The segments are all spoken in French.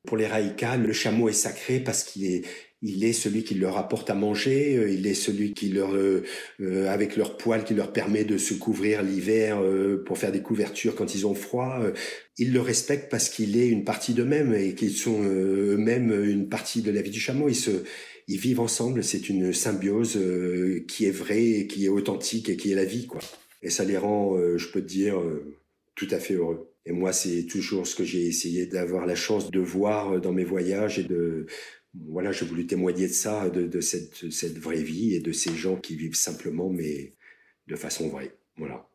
Pour les Raïkas, le chameau est sacré parce il est celui qui leur apporte à manger, il est celui qui avec leur poil, qui leur permet de se couvrir l'hiver pour faire des couvertures quand ils ont froid. Ils le respectent parce qu'il est une partie d'eux-mêmes et qu'ils sont eux-mêmes une partie de la vie du chameau. Ils vivent ensemble, c'est une symbiose qui est vraie, et qui est authentique et qui est la vie, quoi. Et ça les rend, je peux te dire, tout à fait heureux. Et moi, c'est toujours ce que j'ai essayé d'avoir la chance de voir dans mes voyages et voilà, j'ai voulu témoigner de ça, de cette vraie vie et de ces gens qui vivent simplement, mais de façon vraie. Voilà.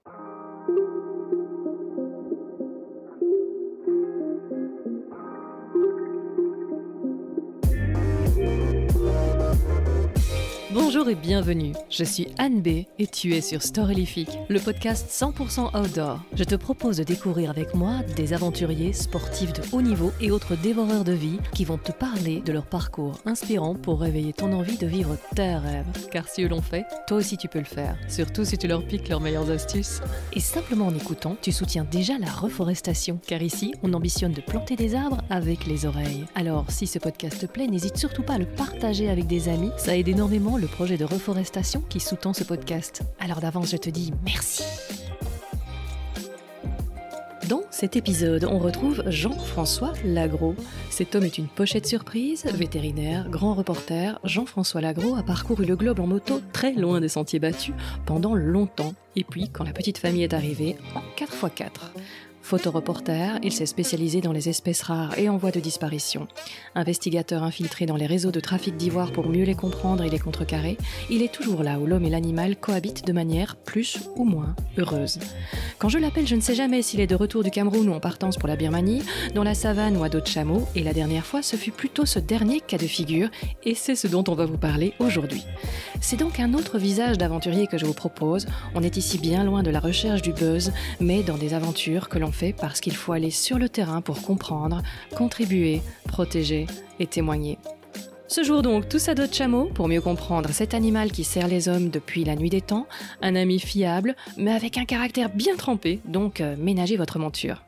Bonjour et bienvenue, je suis Anne B et tu es sur Storylific, le podcast 100% outdoor. Je te propose de découvrir avec moi des aventuriers, sportifs de haut niveau et autres dévoreurs de vie qui vont te parler de leur parcours inspirant pour réveiller ton envie de vivre tes rêves. Car si eux l'ont fait, toi aussi tu peux le faire, surtout si tu leur piques leurs meilleures astuces. Et simplement en écoutant, tu soutiens déjà la reforestation, car ici, on ambitionne de planter des arbres avec les oreilles. Alors, si ce podcast te plaît, n'hésite surtout pas à le partager avec des amis, ça aide énormément le projet de reforestation qui sous-tend ce podcast. Alors d'avance, je te dis merci. Dans cet épisode, on retrouve Jean-François Lagros. Cet homme est une pochette surprise, vétérinaire, grand reporter. Jean-François Lagros a parcouru le globe en moto très loin des sentiers battus pendant longtemps. Et puis, quand la petite famille est arrivée, en 4x4. Photoreporter, il s'est spécialisé dans les espèces rares et en voie de disparition. Investigateur infiltré dans les réseaux de trafic d'ivoire pour mieux les comprendre et les contrecarrer, il est toujours là où l'homme et l'animal cohabitent de manière plus ou moins heureuse. Quand je l'appelle, je ne sais jamais s'il est de retour du Cameroun ou en partance pour la Birmanie, dans la savane ou à dos de chameau, et la dernière fois, ce fut plutôt ce dernier cas de figure, et c'est ce dont on va vous parler aujourd'hui. C'est donc un autre visage d'aventurier que je vous propose. On est ici bien loin de la recherche du buzz, mais dans des aventures que l'on fait parce qu'il faut aller sur le terrain pour comprendre, contribuer, protéger et témoigner. Ce jour donc, tous à dos de chameau pour mieux comprendre cet animal qui sert les hommes depuis la nuit des temps, un ami fiable, mais avec un caractère bien trempé, donc ménagez votre monture.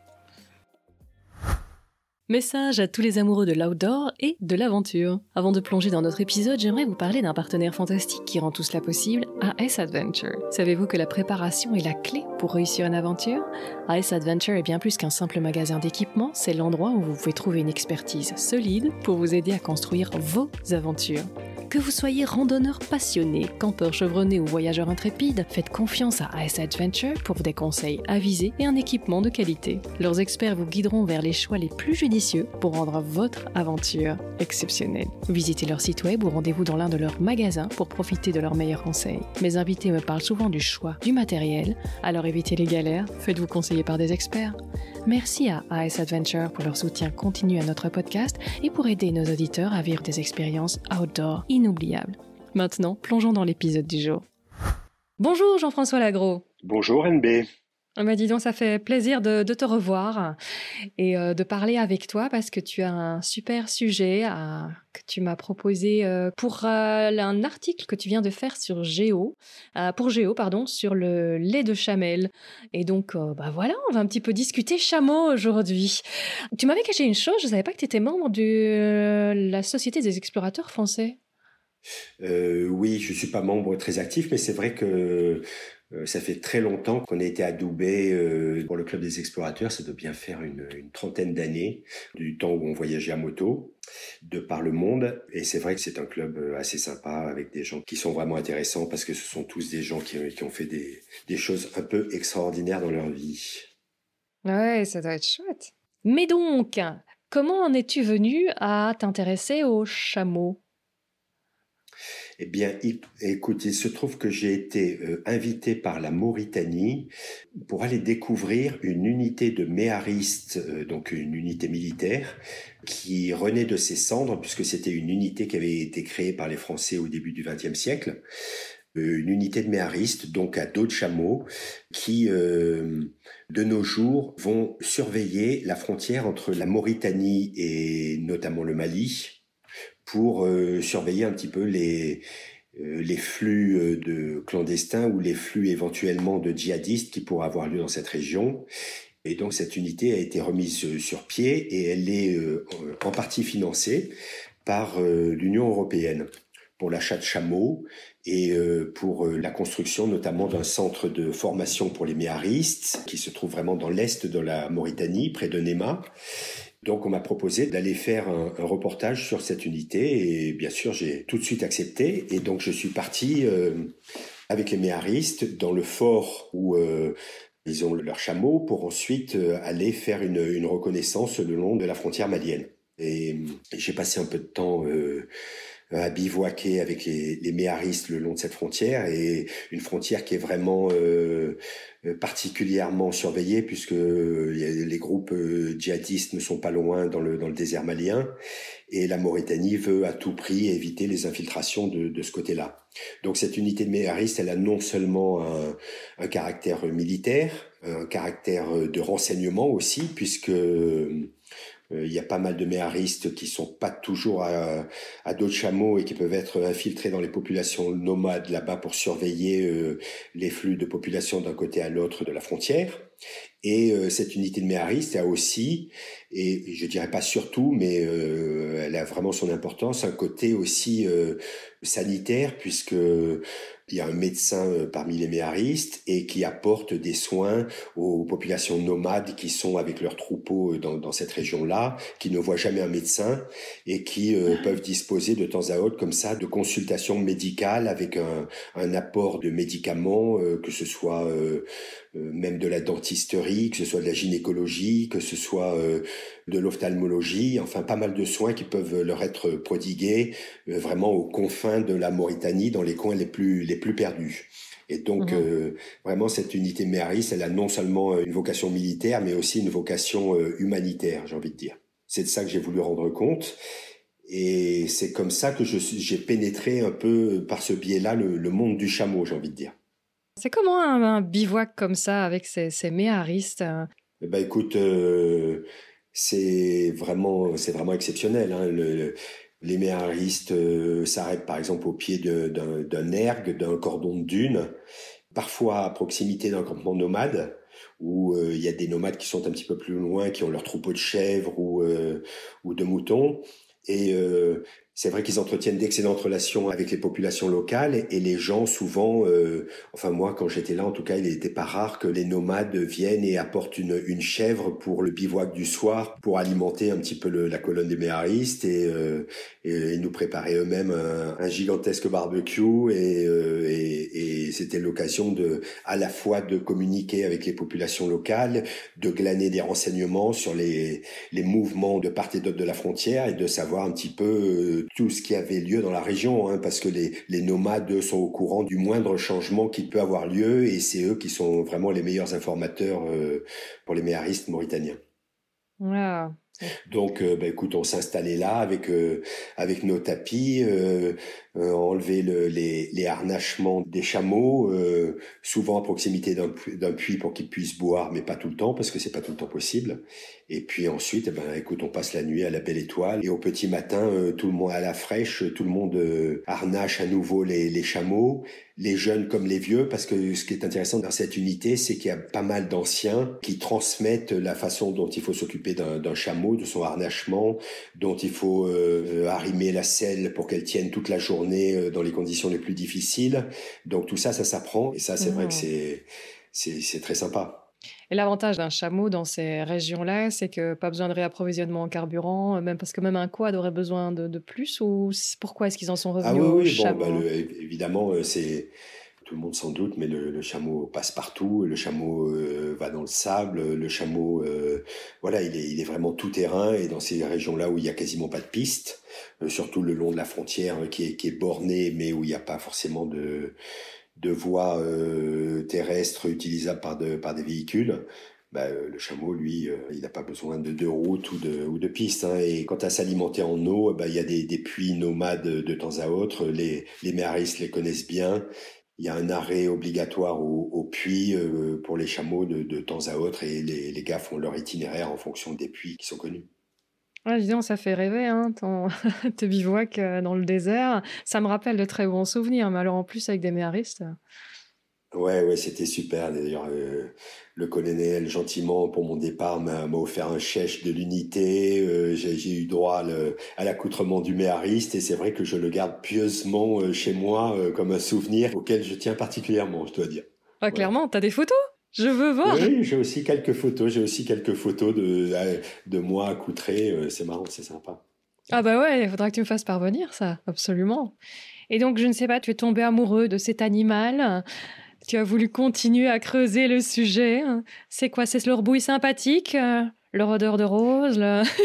Message à tous les amoureux de l'outdoor et de l'aventure. Avant de plonger dans notre épisode, j'aimerais vous parler d'un partenaire fantastique qui rend tout cela possible, AS Adventure. Savez-vous que la préparation est la clé pour réussir une aventure ? AS Adventure est bien plus qu'un simple magasin d'équipement, c'est l'endroit où vous pouvez trouver une expertise solide pour vous aider à construire vos aventures. Que vous soyez randonneur passionné, campeur chevronné ou voyageur intrépide, faites confiance à AS Adventure pour des conseils avisés et un équipement de qualité. Leurs experts vous guideront vers les choix les plus judicieux pour rendre votre aventure exceptionnelle. Visitez leur site web ou rendez-vous dans l'un de leurs magasins pour profiter de leurs meilleurs conseils. Mes invités me parlent souvent du choix du matériel, alors évitez les galères, faites-vous conseiller par des experts. Merci à AS Adventure pour leur soutien continu à notre podcast et pour aider nos auditeurs à vivre des expériences outdoor inoubliables. Maintenant, plongeons dans l'épisode du jour. Bonjour Jean-François Lagros. Bonjour NB. Dis donc, ça fait plaisir de te revoir et de parler avec toi parce que tu as un super sujet que tu m'as proposé pour un article que tu viens de faire sur Géo, sur le lait de chamelle. Et donc, voilà, on va un petit peu discuter chameau aujourd'hui. Tu m'avais caché une chose, je ne savais pas que tu étais membre de la Société des explorateurs français. Oui, je ne suis pas membre très actif, mais c'est vrai que ça fait très longtemps qu'on a été adoubé pour le Club des explorateurs. Ça doit bien faire une trentaine d'années, du temps où on voyageait à moto, de par le monde. Et c'est vrai que c'est un club assez sympa, avec des gens qui sont vraiment intéressants, parce que ce sont tous des gens qui ont fait des choses un peu extraordinaires dans leur vie. Ouais, ça doit être chouette. Mais donc, comment en es-tu venu à t'intéresser aux chameaux ? Eh bien, écoute, il se trouve que j'ai été invité par la Mauritanie pour aller découvrir une unité de méharistes, donc une unité militaire, qui renaît de ses cendres, puisque c'était une unité qui avait été créée par les Français au début du XXe siècle. Une unité de méharistes, donc à dos de chameau, qui, de nos jours, vont surveiller la frontière entre la Mauritanie et notamment le Mali, pour surveiller un petit peu les flux de clandestins ou les flux éventuellement de djihadistes qui pourraient avoir lieu dans cette région. Et donc cette unité a été remise sur pied et elle est en partie financée par l'Union européenne pour l'achat de chameaux et pour la construction notamment d'un centre de formation pour les méharistes qui se trouve vraiment dans l'est de la Mauritanie, près de Néma. Donc on m'a proposé d'aller faire un reportage sur cette unité et bien sûr j'ai tout de suite accepté et donc je suis parti avec les méharistes dans le fort où ils ont leurs chameaux pour ensuite aller faire une reconnaissance le long de la frontière malienne. Et j'ai passé un peu de temps à bivouaquer avec les méharistes le long de cette frontière et une frontière qui est vraiment particulièrement surveillée puisque les groupes djihadistes ne sont pas loin dans le désert malien et la Mauritanie veut à tout prix éviter les infiltrations de ce côté-là. Donc cette unité de méharistes, elle a non seulement un caractère militaire, un caractère de renseignement aussi puisque il y a pas mal de méharistes qui sont pas toujours à dos de chameau et qui peuvent être infiltrés dans les populations nomades là-bas pour surveiller les flux de population d'un côté à l'autre de la frontière. Et cette unité de méharistes a aussi, et je dirais pas surtout, mais elle a vraiment son importance, un côté aussi sanitaire puisque il y a un médecin parmi les méharistes et qui apporte des soins aux populations nomades qui sont avec leurs troupeaux dans cette région-là, qui ne voient jamais un médecin et qui peuvent disposer de temps à autre comme ça de consultations médicales avec un apport de médicaments, que ce soit même de la dentisterie, que ce soit de la gynécologie, que ce soit de l'ophtalmologie, enfin pas mal de soins qui peuvent leur être prodigués vraiment aux confins de la Mauritanie, dans les coins les plus perdus. Et donc vraiment cette unité méhariste, elle a non seulement une vocation militaire, mais aussi une vocation humanitaire, j'ai envie de dire. C'est de ça que j'ai voulu rendre compte. Et c'est comme ça que j'ai pénétré un peu par ce biais-là le monde du chameau, j'ai envie de dire. C'est comment un bivouac comme ça avec ces méharistes? Eh ben écoute, c'est vraiment exceptionnel. Hein. Les méharistes s'arrêtent par exemple au pied d'un ergue, d'un cordon de dunes, parfois à proximité d'un campement nomade, où il y a des nomades qui sont un petit peu plus loin, qui ont leur troupeau de chèvres ou de moutons. Et c'est vrai qu'ils entretiennent d'excellentes relations avec les populations locales et les gens souvent, enfin moi quand j'étais là en tout cas, il n'était pas rare que les nomades viennent et apportent une chèvre pour le bivouac du soir pour alimenter un petit peu la colonne des méharistes et nous préparer eux-mêmes un gigantesque barbecue et c'était l'occasion à la fois de communiquer avec les populations locales, de glaner des renseignements sur les mouvements de part et d'autre de la frontière et de savoir un petit peu tout ce qui avait lieu dans la région, hein, parce que les nomades eux, sont au courant du moindre changement qui peut avoir lieu et c'est eux qui sont vraiment les meilleurs informateurs pour les méharistes mauritaniens. Wow. Donc, écoute, on s'installait là avec nos tapis, enlever les harnachements des chameaux, souvent à proximité d'un puits pour qu'ils puissent boire, mais pas tout le temps parce que c'est pas tout le temps possible. Et puis ensuite, écoute, on passe la nuit à la belle étoile et au petit matin, tout le monde à la fraîche, tout le monde harnache à nouveau les chameaux, les jeunes comme les vieux, parce que ce qui est intéressant dans cette unité, c'est qu'il y a pas mal d'anciens qui transmettent la façon dont il faut s'occuper d'un chameau, de son harnachement, dont il faut arrimer la selle pour qu'elle tienne toute la journée dans les conditions les plus difficiles. Donc tout ça, ça s'apprend et ça, c'est vrai que c'est très sympa. Et l'avantage d'un chameau dans ces régions-là, c'est que pas besoin de réapprovisionnement en carburant, même parce que même un quad aurait besoin de plus ou pourquoi est-ce qu'ils en sont Ah revenus au oui, oui, bon, chameau? évidemment, c'est tout le monde s'en doute, mais le chameau passe partout, le chameau va dans le sable, le chameau, voilà, il est vraiment tout terrain et dans ces régions-là où il y a quasiment pas de piste, surtout le long de la frontière qui est bornée, mais où il n'y a pas forcément de voies terrestres utilisables par des véhicules. Le chameau, lui, il n'a pas besoin de route ou de piste. Hein. Et quant à s'alimenter en eau, il y a des puits nomades de temps à autre. Les méharistes les connaissent bien. Il y a un arrêt obligatoire au puits pour les chameaux de temps à autre et les gars font leur itinéraire en fonction des puits qui sont connus. Ouais, dis donc, ça fait rêver, hein, tes bivouacs dans le désert. Ça me rappelle de très bons souvenirs, mais alors en plus avec des méharistes. Ouais, c'était super. D'ailleurs, le colonel, gentiment, pour mon départ, m'a offert un chèche de l'unité. J'ai eu droit à l'accoutrement du méhariste et c'est vrai que je le garde pieusement chez moi comme un souvenir auquel je tiens particulièrement, je dois dire. Ah, Voilà. clairement, t'as des photos? Je veux voir. Oui, j'ai aussi quelques photos. J'ai aussi quelques photos de moi accoutré. C'est marrant, c'est sympa. Ah bah ouais, il faudra que tu me fasses parvenir ça, absolument. Et donc, je ne sais pas, tu es tombé amoureux de cet animal, tu as voulu continuer à creuser le sujet. C'est quoi? C'est leur bouille sympathique, leur odeur de rose,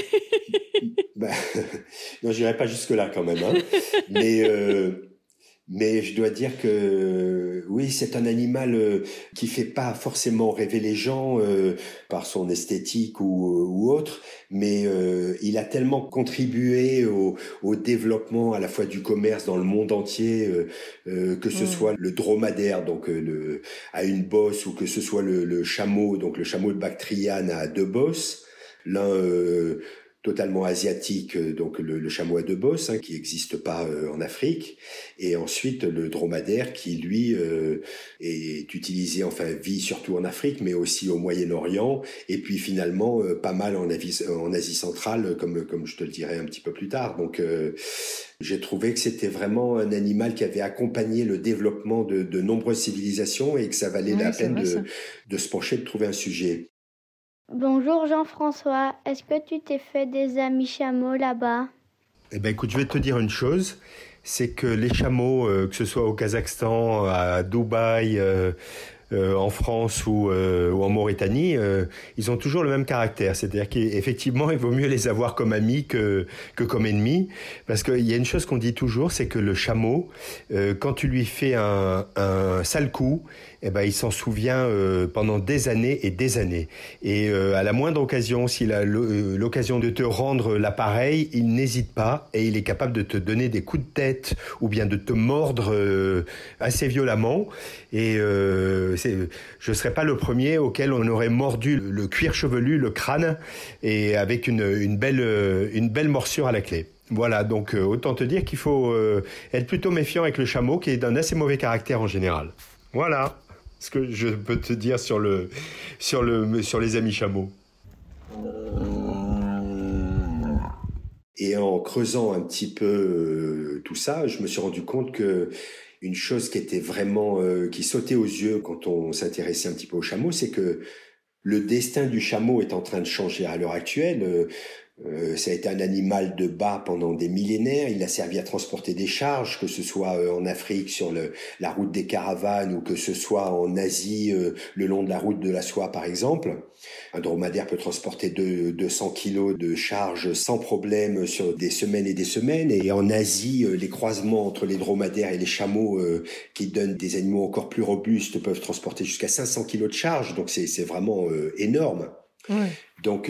Bah, non, j'irai pas jusque-là quand même, hein. Mais mais je dois dire que oui, c'est un animal qui fait pas forcément rêver les gens par son esthétique ou autre, mais il a tellement contribué au développement à la fois du commerce dans le monde entier, que ce soit le dromadaire, donc à une bosse, ou que ce soit le chameau, donc le chameau de Bactriane à deux bosses. L'un totalement asiatique, donc le chameau à deux bosses, qui n'existe pas en Afrique, et ensuite le dromadaire qui lui est utilisé, enfin vit surtout en Afrique, mais aussi au Moyen-Orient, et puis finalement pas mal en Asie centrale, comme je te le dirai un petit peu plus tard. Donc j'ai trouvé que c'était vraiment un animal qui avait accompagné le développement de nombreuses civilisations et que ça valait la peine de se pencher, de trouver un sujet. Bonjour Jean-François, est-ce que tu t'es fait des amis chameaux là-bas? Eh ben écoute, je vais te dire une chose, c'est que les chameaux, que ce soit au Kazakhstan, à Dubaï, en France ou en Mauritanie, ils ont toujours le même caractère. C'est-à-dire qu'effectivement, il vaut mieux les avoir comme amis que comme ennemis. Parce qu'il y a une chose qu'on dit toujours, c'est que le chameau, quand tu lui fais un sale coup, eh ben, il s'en souvient pendant des années et des années. Et à la moindre occasion, s'il a l'occasion de te rendre l'appareil, il n'hésite pas et il est capable de te donner des coups de tête ou bien de te mordre assez violemment. Et je serais pas le premier auquel on aurait mordu le cuir chevelu, le crâne, et avec une belle morsure à la clé. Voilà, donc autant te dire qu'il faut être plutôt méfiant avec le chameau, qui est d'un assez mauvais caractère en général. Voilà ce que je peux te dire sur les amis chameaux. Et en creusant un petit peu tout ça, je me suis rendu compte que une chose qui était vraiment qui sautait aux yeux quand on s'intéressait un petit peu au chameau, c'est que le destin du chameau est en train de changer à l'heure actuelle. Ça a été un animal de bas pendant des millénaires. Il a servi à transporter des charges, que ce soit en Afrique sur la route des caravanes ou que ce soit en Asie le long de la route de la soie par exemple. Un dromadaire peut transporter 200 kilos de charge sans problème sur des semaines et des semaines. Et en Asie, les croisements entre les dromadaires et les chameaux qui donnent des animaux encore plus robustes peuvent transporter jusqu'à 500 kilos de charge. Donc c'est vraiment énorme. Ouais. Donc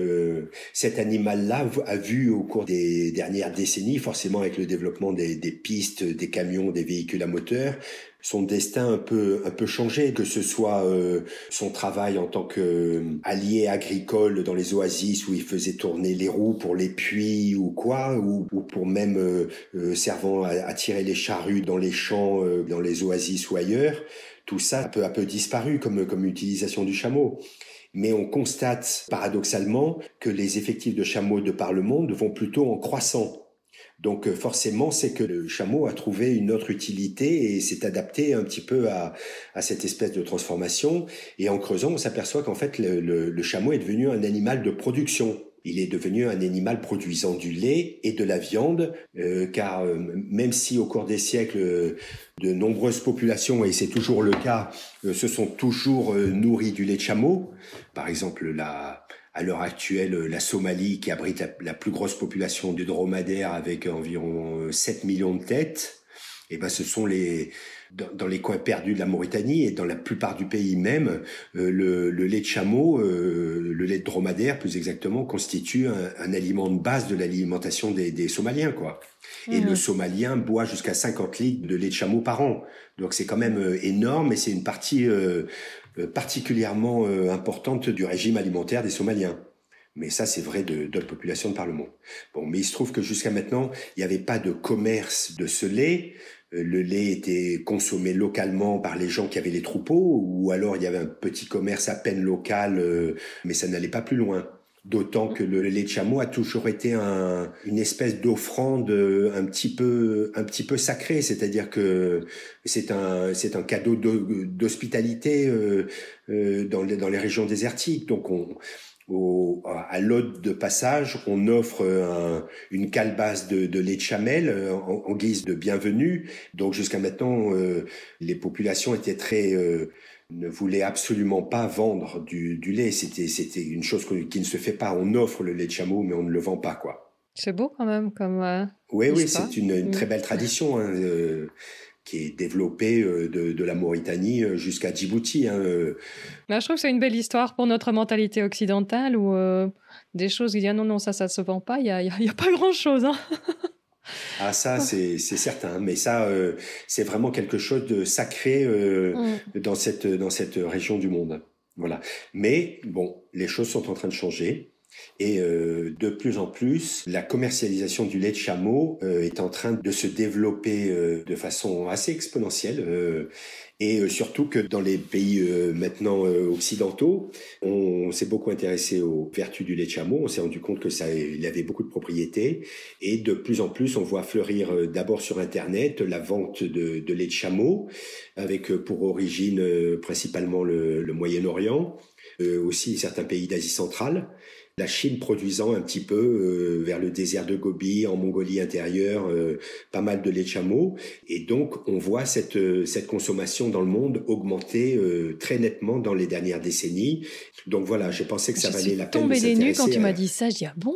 cet animal-là a vu au cours des dernières décennies, forcément avec le développement des pistes, des camions, des véhicules à moteur, son destin un peu changé, que ce soit son travail en tant qu'allié agricole dans les oasis où il faisait tourner les roues pour les puits ou quoi, ou pour même servant à tirer les charrues dans les champs, dans les oasis ou ailleurs. Tout ça a peu à peu disparu comme utilisation du chameau. Mais on constate paradoxalement que les effectifs de chameaux de par le monde vont plutôt en croissant. Donc forcément, c'est que le chameau a trouvé une autre utilité et s'est adapté un petit peu à cette espèce de transformation. Et en creusant, on s'aperçoit qu'en fait, le chameau est devenu un animal de production. Il est devenu un animal produisant du lait et de la viande, car même si au cours des siècles, de nombreuses populations, et c'est toujours le cas, se sont toujours nourries du lait de chameau. Par exemple, à l'heure actuelle, la Somalie, qui abrite la plus grosse population de dromadaires avec environ 7 millions de têtes, et ben ce sont dans les coins perdus de la Mauritanie et dans la plupart du pays même, le lait de chameau, le lait de dromadaire plus exactement, constitue un aliment de base de l'alimentation des Somaliens, quoi. Et le Somalien boit jusqu'à 50 litres de lait de chameau par an. Donc c'est quand même énorme et c'est une partie particulièrement importante du régime alimentaire des Somaliens. Mais ça, c'est vrai de la population de par le monde. Bon, mais il se trouve que jusqu'à maintenant, il n'y avait pas de commerce de ce lait. le lait était consommé localement par les gens qui avaient les troupeaux, ou alors il y avait un petit commerce à peine local, mais ça n'allait pas plus loin. D'autant que le lait de chameau a toujours été une espèce d'offrande un petit peu sacrée, c'est-à-dire que c'est un cadeau d'hospitalité dans les régions désertiques. Donc à l'hôte de passage, on offre une calebasse de lait de chamelle en guise de bienvenue. Donc jusqu'à maintenant, les populations étaient ne voulaient absolument pas vendre du lait. C'était une chose qui ne se fait pas. On offre le lait de chameau, mais on ne le vend pas, quoi. C'est beau quand même comme oui, histoire. C'est une très belle tradition qui est développée de la Mauritanie jusqu'à Djibouti. Là, je trouve que c'est une belle histoire pour notre mentalité occidentale où des choses, il y a non, ça se vend pas, il y a pas grand-chose. Hein. Ah, ça, c'est certain. Mais ça, c'est vraiment quelque chose de sacré dans cette région du monde. Voilà. Mais bon, les choses sont en train de changer. Et de plus en plus, la commercialisation du lait de chameau est en train de se développer de façon assez exponentielle. Et surtout que dans les pays maintenant occidentaux, on s'est beaucoup intéressé aux vertus du lait de chameau. On s'est rendu compte que il avait beaucoup de propriétés. Et de plus en plus, on voit fleurir d'abord sur Internet la vente de lait de chameau, avec pour origine principalement le Moyen-Orient, aussi certains pays d'Asie centrale. La Chine produisant un petit peu vers le désert de Gobi, en Mongolie intérieure, pas mal de lait de chameau. Et donc, on voit cette consommation dans le monde augmenter très nettement dans les dernières décennies. Donc voilà, j'ai pensé que ça valait la peine de s'intéresser. Je suis tombée des nues quand tu m'as dit ça. Je dis, ah bon?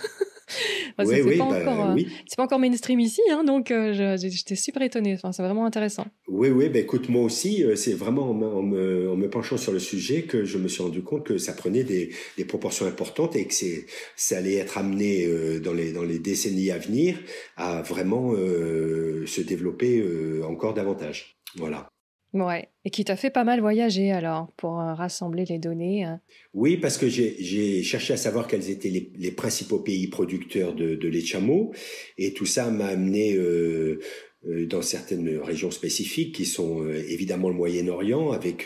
C'est pas encore mainstream ici, hein, donc j'étais super étonnée. Enfin, c'est vraiment intéressant. Oui, écoute, moi aussi, c'est vraiment en me penchant sur le sujet que je me suis rendu compte que ça prenait des proportions importantes et que ça allait être amené dans les décennies à venir à vraiment se développer encore davantage. Voilà. Ouais, et qui t'a fait pas mal voyager alors pour rassembler les données. Oui, parce que j'ai cherché à savoir quels étaient les principaux pays producteurs de lait de chameau, et tout ça m'a amené dans certaines régions spécifiques qui sont évidemment le Moyen-Orient, avec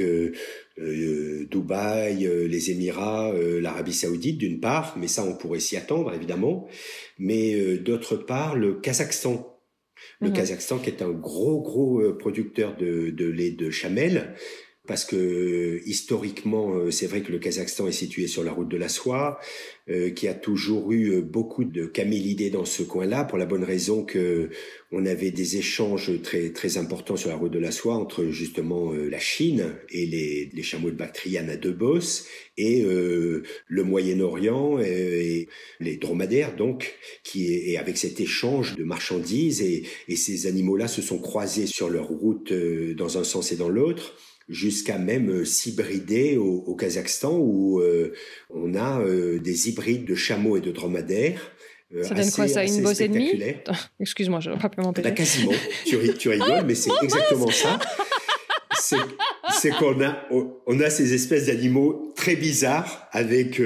Dubaï, les Émirats, l'Arabie Saoudite d'une part, mais ça on pourrait s'y attendre évidemment, mais d'autre part le Kazakhstan. Le Kazakhstan qui est un gros producteur de lait de chamelle, parce que historiquement, c'est vrai que le Kazakhstan est situé sur la route de la soie, qui a toujours eu beaucoup de camélidés dans ce coin-là, pour la bonne raison que on avait des échanges très importants sur la route de la soie entre justement la Chine et les chameaux de Bactriane à deux bosses, et le Moyen-Orient et les dromadaires, donc, et avec cet échange de marchandises, et ces animaux-là se sont croisés sur leur route dans un sens et dans l'autre, jusqu'à même s'hybrider au Kazakhstan, où on a des hybrides de chameaux et de dromadaires. Ça donne quoi, ça, une bosse et demie? Excuse-moi, je n'aurais pas pu m'empêcher. Quasiment, tu rigoles, mais c'est exactement ça. C'est qu'on a ces espèces d'animaux très bizarres, avec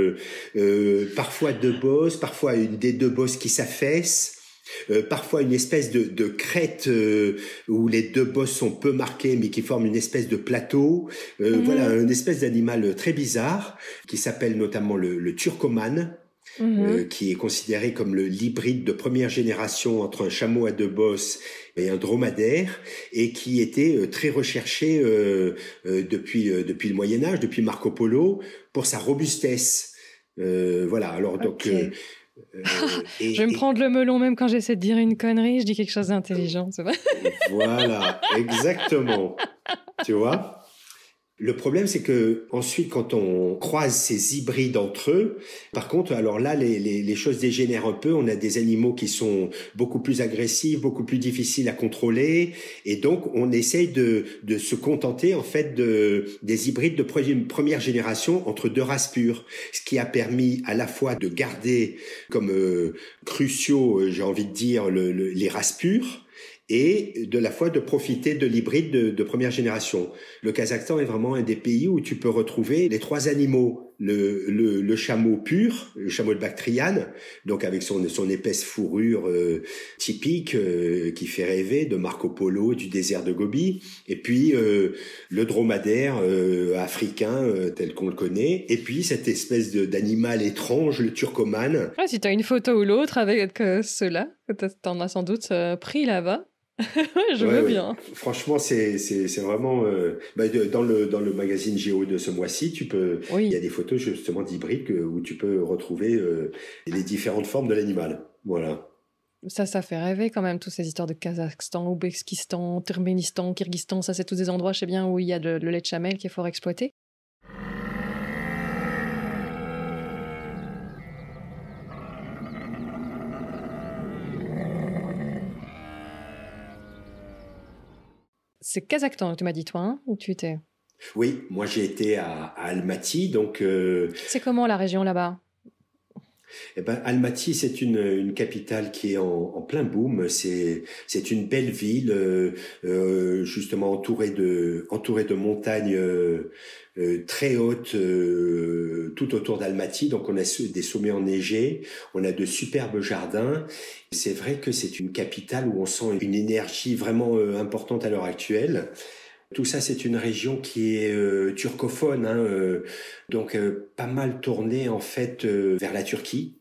parfois deux bosses, parfois une des deux bosses qui s'affaisse, parfois une espèce de crête où les deux bosses sont peu marquées mais qui forment une espèce de plateau. Voilà, une espèce d'animal très bizarre qui s'appelle notamment le turcoman. Qui est considéré comme l'hybride de première génération entre un chameau à deux bosses et un dromadaire, et qui était très recherché depuis le Moyen-Âge, depuis Marco Polo, pour sa robustesse. Voilà, alors donc... Okay. Je vais me prendre le melon même quand j'essaie de dire une connerie, je dis quelque chose d'intelligent, c'est vrai. Voilà, exactement. Tu vois ? Le problème, c'est que ensuite, quand on croise ces hybrides entre eux, par contre, alors là, les choses dégénèrent un peu. On a des animaux qui sont beaucoup plus agressifs, beaucoup plus difficiles à contrôler, et donc on essaye de se contenter en fait des hybrides de première génération entre deux races pures, ce qui a permis à la fois de garder comme cruciaux, j'ai envie de dire, les races pures, et de la fois de profiter de l'hybride de première génération. Le Kazakhstan est vraiment un des pays où tu peux retrouver les 3 animaux. Le chameau pur, le chameau de Bactriane, donc avec son épaisse fourrure typique qui fait rêver, de Marco Polo, du désert de Gobi, et puis le dromadaire africain tel qu'on le connaît, et puis cette espèce d'animal étrange, le turcoman. Ouais, si tu as une photo ou l'autre avec ceux-là, t'en as sans doute pris là-bas. Je veux bien. Franchement, c'est vraiment dans le magazine Géo de ce mois-ci, il y a des photos justement d'hybrides où tu peux retrouver les différentes formes de l'animal. Voilà. Ça fait rêver quand même, toutes ces histoires de Kazakhstan, Ouzbékistan, Turkménistan, Kyrgyzstan, ça c'est tous des endroits, je sais bien, où il y a le lait de chamel qui est fort exploité. C'est Kazakhstan, tu m'as dit toi, hein, où tu étais? Oui, moi j'ai été à Almaty, donc... C'est comment la région là-bas? Almaty, c'est une capitale qui est en plein boom. C'est une belle ville, justement entourée de montagnes très hautes tout autour d'Almaty. Donc on a des sommets enneigés, on a de superbes jardins. C'est vrai que c'est une capitale où on sent une énergie vraiment importante à l'heure actuelle. Tout ça, c'est une région qui est turcophone, donc pas mal tournée en fait vers la Turquie.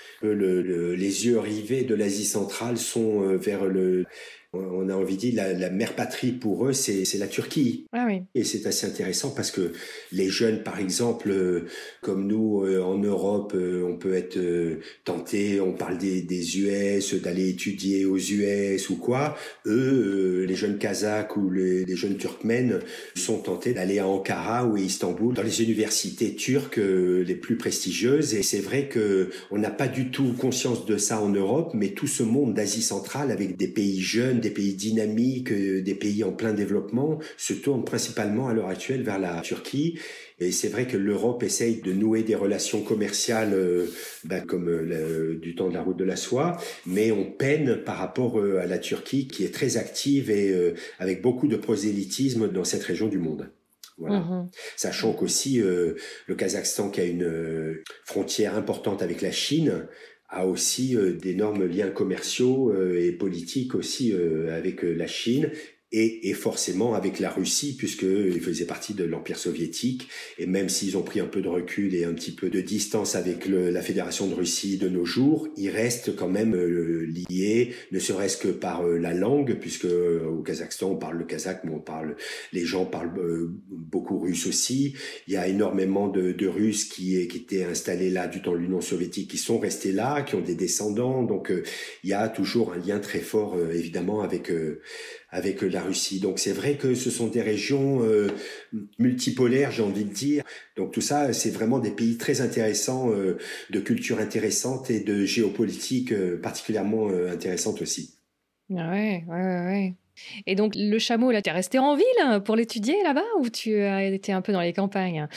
Les yeux rivés de l'Asie centrale sont vers on a envie de dire, la mère patrie pour eux, c'est la Turquie. Ah oui. Et c'est assez intéressant parce que les jeunes, par exemple, comme nous, en Europe, on peut être tenté, on parle des US, d'aller étudier aux US ou quoi. Eux, les jeunes Kazakhs ou les jeunes Turkmènes sont tentés d'aller à Ankara ou à Istanbul, dans les universités turques les plus prestigieuses. Et c'est vrai que on n'a pas du tout conscience de ça en Europe, mais tout ce monde d'Asie centrale, avec des pays jeunes, des pays dynamiques, des pays en plein développement, se tournent principalement à l'heure actuelle vers la Turquie. Et c'est vrai que l'Europe essaye de nouer des relations commerciales comme du temps de la route de la soie, mais on peine par rapport à la Turquie qui est très active et avec beaucoup de prosélytisme dans cette région du monde. Voilà. Sachant qu'aussi le Kazakhstan, qui a une frontière importante avec la Chine, a aussi d'énormes liens commerciaux et politiques aussi avec la Chine et forcément avec la Russie, puisqu'ils faisaient partie de l'Empire soviétique, et même s'ils ont pris un peu de recul et un petit peu de distance avec la Fédération de Russie de nos jours, ils restent quand même liés, ne serait-ce que par la langue, puisque au Kazakhstan on parle le kazakh, mais les gens parlent beaucoup russe aussi. Il y a énormément de Russes qui étaient installés là du temps de l'Union soviétique, qui sont restés là, qui ont des descendants, donc il y a toujours un lien très fort évidemment avec la Russie. Donc c'est vrai que ce sont des régions multipolaires, j'ai envie de dire. Donc tout ça, c'est vraiment des pays très intéressants, de culture intéressante et de géopolitique particulièrement intéressante aussi. Ouais. Et donc le chameau, là, t'es resté en ville pour l'étudier là-bas, ou tu as été un peu dans les campagnes?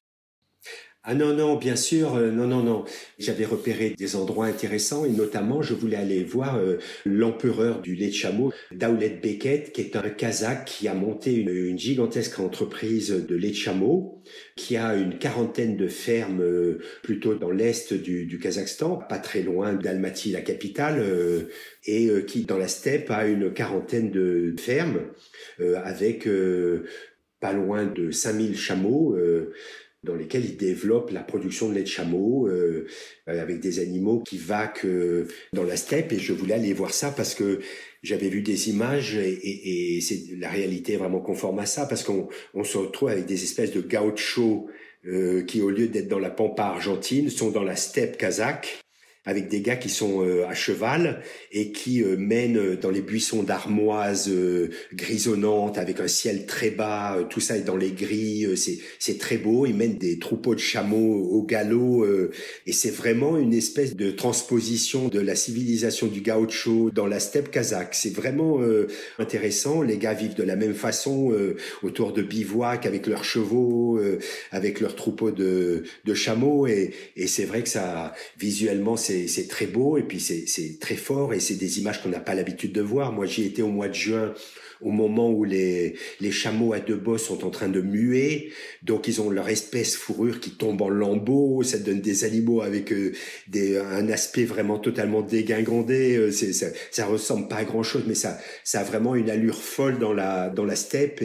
Ah non, bien sûr, non. J'avais repéré des endroits intéressants et notamment, je voulais aller voir l'empereur du lait de chameau, Daoulet Beket, qui est un Kazakh qui a monté une gigantesque entreprise de lait de chameau, qui a une 40aine de fermes plutôt dans l'est du Kazakhstan, pas très loin d'Almaty, la capitale, et qui, dans la steppe, a une 40aine de fermes avec pas loin de 5000 chameaux, dans lesquels ils développent la production de lait de chameau avec des animaux qui vaquent dans la steppe. Et je voulais aller voir ça parce que j'avais vu des images et la réalité est vraiment conforme à ça, parce qu'on se retrouve avec des espèces de gauchos qui, au lieu d'être dans la pampa argentine, sont dans la steppe kazakh, avec des gars qui sont à cheval et qui mènent dans les buissons d'armoises grisonnantes avec un ciel très bas, tout ça est dans les grilles, c'est très beau. Ils mènent des troupeaux de chameaux au galop et c'est vraiment une espèce de transposition de la civilisation du gaucho dans la steppe kazakh. C'est vraiment intéressant. Les gars vivent de la même façon autour de bivouacs avec leurs chevaux, avec leurs troupeaux de chameaux et c'est vrai que ça, visuellement, c'est c'est très beau et puis c'est très fort et c'est des images qu'on n'a pas l'habitude de voir. Moi, j'y étais au mois de juin, au moment où les chameaux à deux bosses sont en train de muer, donc ils ont leur espèce fourrure qui tombe en lambeaux, ça donne des animaux avec un aspect vraiment totalement dégingandé, ça ressemble pas à grand chose, mais ça a vraiment une allure folle dans la steppe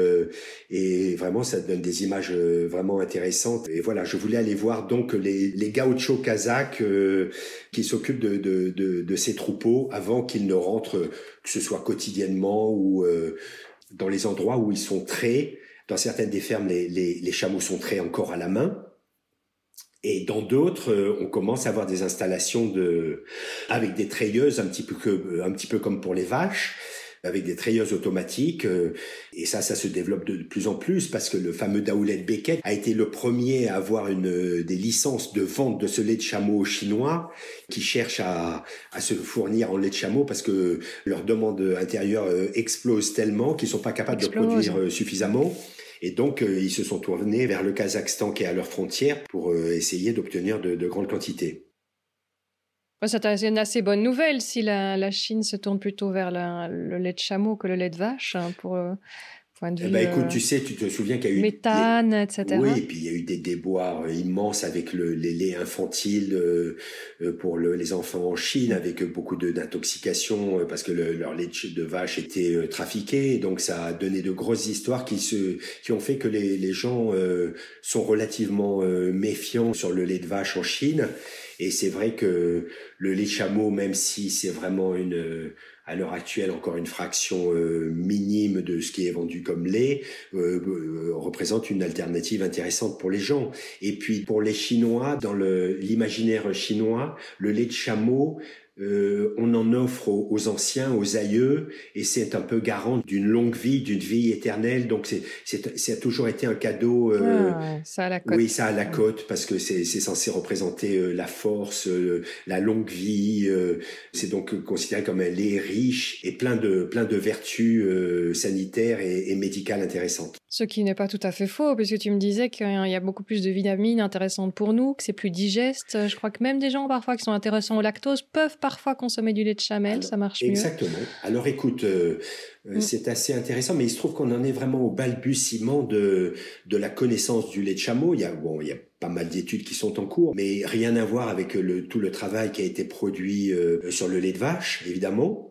et vraiment ça donne des images vraiment intéressantes. Et voilà, je voulais aller voir donc les gauchos kazakhs qui s'occupent de ces troupeaux avant qu'ils ne rentrent, que ce soit quotidiennement ou dans les endroits où ils sont traits. Dans certaines des fermes, les chameaux sont traits encore à la main. Et dans d'autres, on commence à avoir des installations avec des treilleuses un petit peu comme pour les vaches, avec des treilleuses automatiques. Et ça se développe de plus en plus parce que le fameux Daouled Beckett a été le premier à avoir des licences de vente de ce lait de chameau chinois qui cherchent à se fournir en lait de chameau parce que leur demande intérieure explose tellement qu'ils sont pas capables de produire suffisamment. Et donc, ils se sont tournés vers le Kazakhstan qui est à leur frontière pour essayer d'obtenir de grandes quantités. C'est une assez bonne nouvelle si la Chine se tourne plutôt vers le lait de chameau que le lait de vache pour point de vue écoute, tu te souviens qu'il y a eu méthane, etc. Oui, et puis il y a eu des déboires immenses avec les laits infantiles pour les enfants en Chine, avec beaucoup d'intoxication parce que leur lait de vache était trafiqué. Donc ça a donné de grosses histoires qui ont fait que les gens sont relativement méfiants sur le lait de vache en Chine. Et c'est vrai que le lait de chameau, même si c'est vraiment à l'heure actuelle encore une fraction minime de ce qui est vendu comme lait, représente une alternative intéressante pour les gens. Et puis pour les Chinois, dans l'imaginaire chinois, le lait de chameau, on en offre aux anciens, aux aïeux, et c'est un peu garant d'une longue vie, d'une vie éternelle. Donc ça a toujours été un cadeau. Ça a la cote. Oui, ça a la cote parce que c'est censé représenter la force, la longue vie. C'est donc considéré comme un lait riche et plein de vertus sanitaires et médicales intéressantes. Ce qui n'est pas tout à fait faux, puisque tu me disais qu'il y a beaucoup plus de vitamines intéressantes pour nous, que c'est plus digeste. Je crois que même des gens parfois qui sont intéressants au lactose peuvent parfois consommer du lait de chamelle, ça marche mieux. Exactement. Alors écoute, c'est assez intéressant, mais il se trouve qu'on en est vraiment au balbutiement de la connaissance du lait de chameau. Il y a pas mal d'études qui sont en cours, mais rien à voir avec tout le travail qui a été produit sur le lait de vache, évidemment.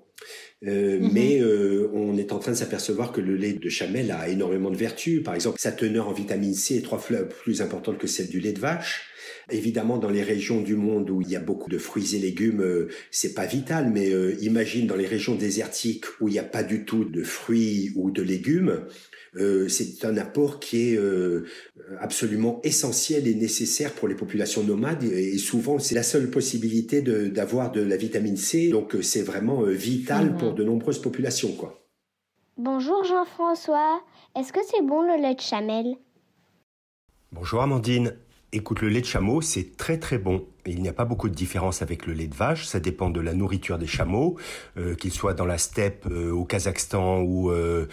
Mais on est en train de s'apercevoir que le lait de chamelle a énormément de vertus. Par exemple, sa teneur en vitamine C est 3 fois plus importante que celle du lait de vache. Évidemment, dans les régions du monde où il y a beaucoup de fruits et légumes, c'est pas vital, mais imagine dans les régions désertiques où il n'y a pas du tout de fruits ou de légumes, c'est un apport qui est absolument essentiel et nécessaire pour les populations nomades et souvent c'est la seule possibilité d'avoir de la vitamine C, donc c'est vraiment vital pour de nombreuses populations, quoi. Bonjour Jean-François, est-ce que c'est bon le lait de chamelle ? Bonjour Amandine. Écoute, le lait de chameau, c'est très très bon. Il n'y a pas beaucoup de différence avec le lait de vache, ça dépend de la nourriture des chameaux, qu'ils soient dans la steppe au Kazakhstan où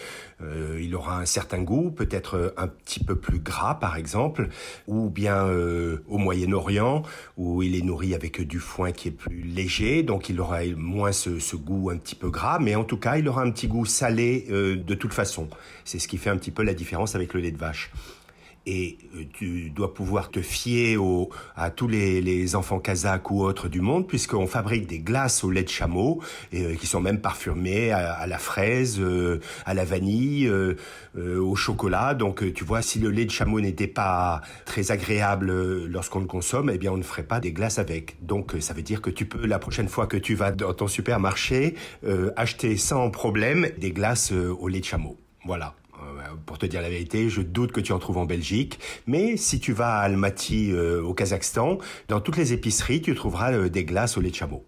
il aura un certain goût, peut-être un petit peu plus gras par exemple, ou bien au Moyen-Orient où il est nourri avec du foin qui est plus léger, donc il aura moins ce goût un petit peu gras, mais en tout cas il aura un petit goût salé de toute façon. C'est ce qui fait un petit peu la différence avec le lait de vache. Et tu dois pouvoir te fier à tous les enfants kazakhs ou autres du monde, puisqu'on fabrique des glaces au lait de chameau qui sont même parfumées à la fraise, à la vanille, au chocolat. Donc tu vois, si le lait de chameau n'était pas très agréable lorsqu'on le consomme, eh bien on ne ferait pas des glaces avec. Donc ça veut dire que tu peux, la prochaine fois que tu vas dans ton supermarché, acheter sans problème des glaces au lait de chameau. Voilà. Pour te dire la vérité, je doute que tu en trouves en Belgique, mais si tu vas à Almaty au Kazakhstan, dans toutes les épiceries, tu trouveras des glaces au lait de chameau.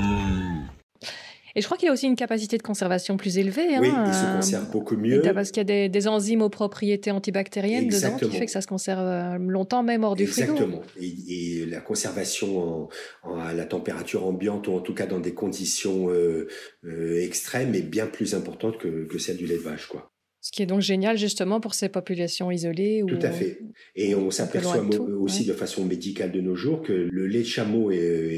Et je crois qu'il a aussi une capacité de conservation plus élevée. Oui, il se conserve beaucoup mieux. Parce qu'il y a des enzymes aux propriétés antibactériennes dedans qui fait que ça se conserve longtemps, même hors du frigo. Exactement. Et la conservation à la température ambiante, ou en tout cas dans des conditions extrêmes, est bien plus importante que celle du lait de vache, quoi. Ce qui est donc génial justement pour ces populations isolées. Tout à fait. Et on s'aperçoit aussi de façon médicale de nos jours que le lait de chameau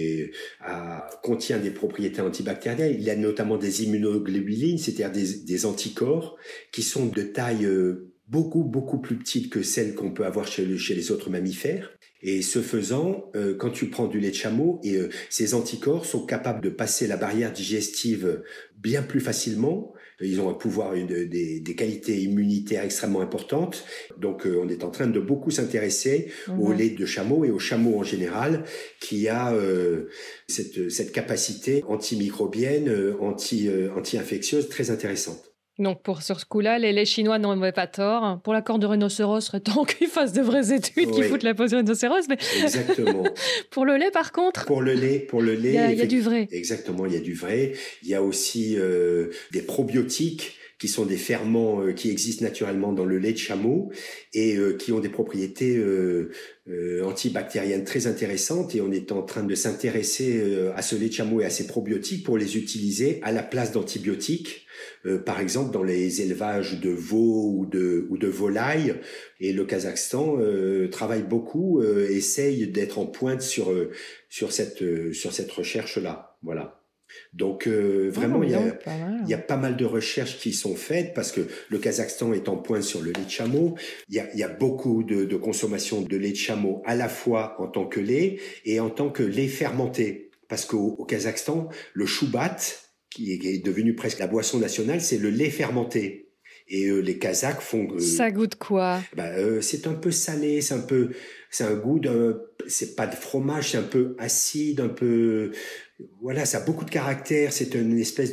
contient des propriétés antibactériennes. Il y a notamment des immunoglobulines, c'est-à-dire des anticorps qui sont de taille beaucoup plus petite que celles qu'on peut avoir chez les autres mammifères. Et ce faisant, quand tu prends du lait de chameau, ces anticorps sont capables de passer la barrière digestive bien plus facilement. Ils ont un pouvoir, des qualités immunitaires extrêmement importantes. Donc, on est en train de beaucoup s'intéresser au lait de chameau et au chameau en général, qui a cette capacité antimicrobienne, anti-infectieuse très intéressante. Donc, sur ce coup-là, les Chinois n'avaient pas tort. Pour la corne de rhinocéros, serait temps qu'ils fassent de vraies études, qu'ils foutent la peau de rhinocéros. Mais... Exactement. Pour le lait, par contre, Pour le lait, il y a du vrai. Exactement, il y a du vrai. Il y a aussi des probiotiques qui sont des ferments qui existent naturellement dans le lait de chameau et qui ont des propriétés antibactériennes très intéressantes. Et on est en train de s'intéresser à ce lait de chameau et à ces probiotiques pour les utiliser à la place d'antibiotiques. Par exemple, dans les élevages de veaux ou de volailles. Et le Kazakhstan travaille beaucoup, essaye d'être en pointe sur cette recherche-là. Voilà. Donc vraiment, il y a pas mal de recherches qui sont faites parce que le Kazakhstan est en pointe sur le lait de chameau. Il y a beaucoup de consommation de lait de chameau à la fois en tant que lait et en tant que lait fermenté. Parce qu'au Kazakhstan, le choubat, qui est devenu presque la boisson nationale, c'est le lait fermenté. Et les Kazakhs font... Ça goûte quoi? C'est un peu salé, c'est un goût c'est pas de fromage, c'est un peu acide, un peu... Voilà, ça a beaucoup de caractère, c'est une espèce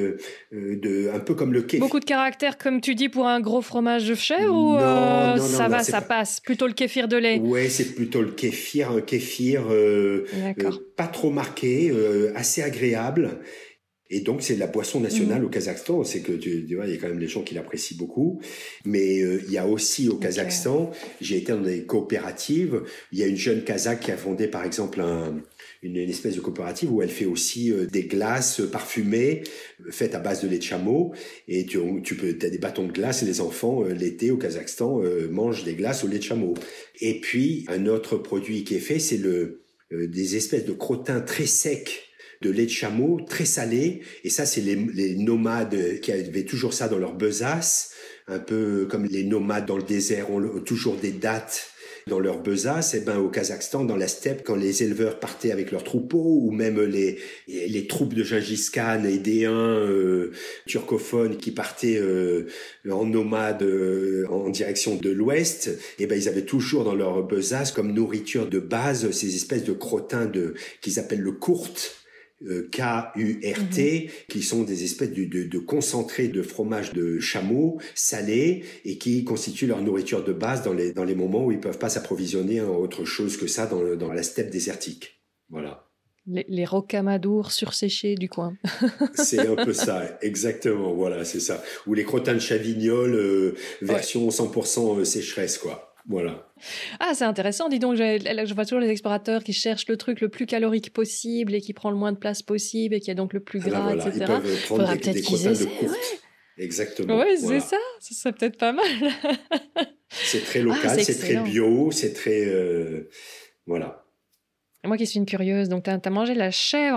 un peu comme le kéfir. Beaucoup de caractère, comme tu dis, pour un gros fromage de chèvre non, ça passe? Plutôt le kéfir de lait? Ouais, c'est plutôt le kéfir, un kéfir pas trop marqué, assez agréable. Et donc, c'est la boisson nationale au Kazakhstan. C'est que, tu vois, il y a quand même des gens qui l'apprécient beaucoup. Mais il y a aussi au Kazakhstan, j'ai été dans des coopératives. Il y a une jeune Kazakh qui a fondé, par exemple, une espèce de coopérative où elle fait aussi des glaces parfumées faites à base de lait de chameau. Et t'as des bâtons de glace et les enfants, l'été au Kazakhstan, mangent des glaces au lait de chameau. Et puis, un autre produit qui est fait, c'est des espèces de crottins très secs de lait de chameau, très salé. Et ça, c'est les nomades qui avaient toujours ça dans leur besace, un peu comme les nomades dans le désert ont toujours des dattes dans leur besace. Et ben au Kazakhstan, dans la steppe, quand les éleveurs partaient avec leurs troupeaux, ou même les troupes de Gengis Khan et des turcophones qui partaient en nomade en direction de l'ouest, et ben ils avaient toujours dans leur besace comme nourriture de base ces espèces de crottins qu'ils appellent le kourt. K-U-R-T, qui sont des espèces de concentrés de fromage de chameau salé et qui constituent leur nourriture de base dans les moments où ils peuvent pas s'approvisionner en autre chose que ça dans la steppe désertique. Voilà. Les rocamadours surséchés du coin. C'est un peu ça, exactement, voilà, c'est ça. Ou les crottins de Chavignol, version 100% sécheresse, quoi. Voilà. Ah, c'est intéressant. Dis donc, je vois toujours les explorateurs qui cherchent le truc le plus calorique possible et qui prend le moins de place possible et qui a donc le plus gras, etc. Ils peuvent prendre des crottins de courte. Exactement. Oui, voilà. C'est ça. Ça serait peut-être pas mal. C'est très local, c'est très bio, c'est très... voilà. Moi qui suis une curieuse, donc tu as mangé la chèvre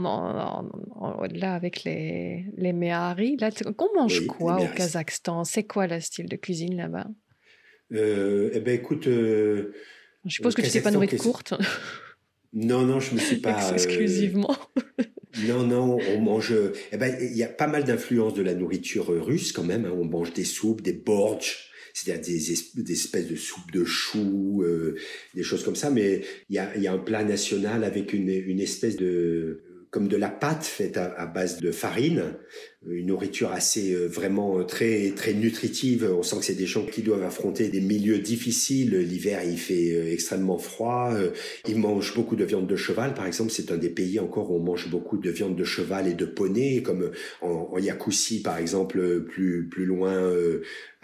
là avec les méharis. Là, on mange quoi au Kazakhstan? C'est quoi le style de cuisine là-bas? Écoute, je suppose que tu t'es pas nourri de courte. Non, je me suis pas exclusivement. Non, on mange. Il y a pas mal d'influences de la nourriture russe quand même. Hein. On mange des soupes, des bortsch, c'est-à-dire des espèces de soupes de choux, des choses comme ça. Mais il y a un plat national avec une espèce comme de la pâte faite à base de farine, une nourriture assez vraiment très très nutritive. On sent que c'est des gens qui doivent affronter des milieux difficiles. L'hiver, il fait extrêmement froid. Ils mangent beaucoup de viande de cheval, par exemple. C'est un des pays encore où on mange beaucoup de viande de cheval et de poney, comme en Iakoutie, par exemple, plus loin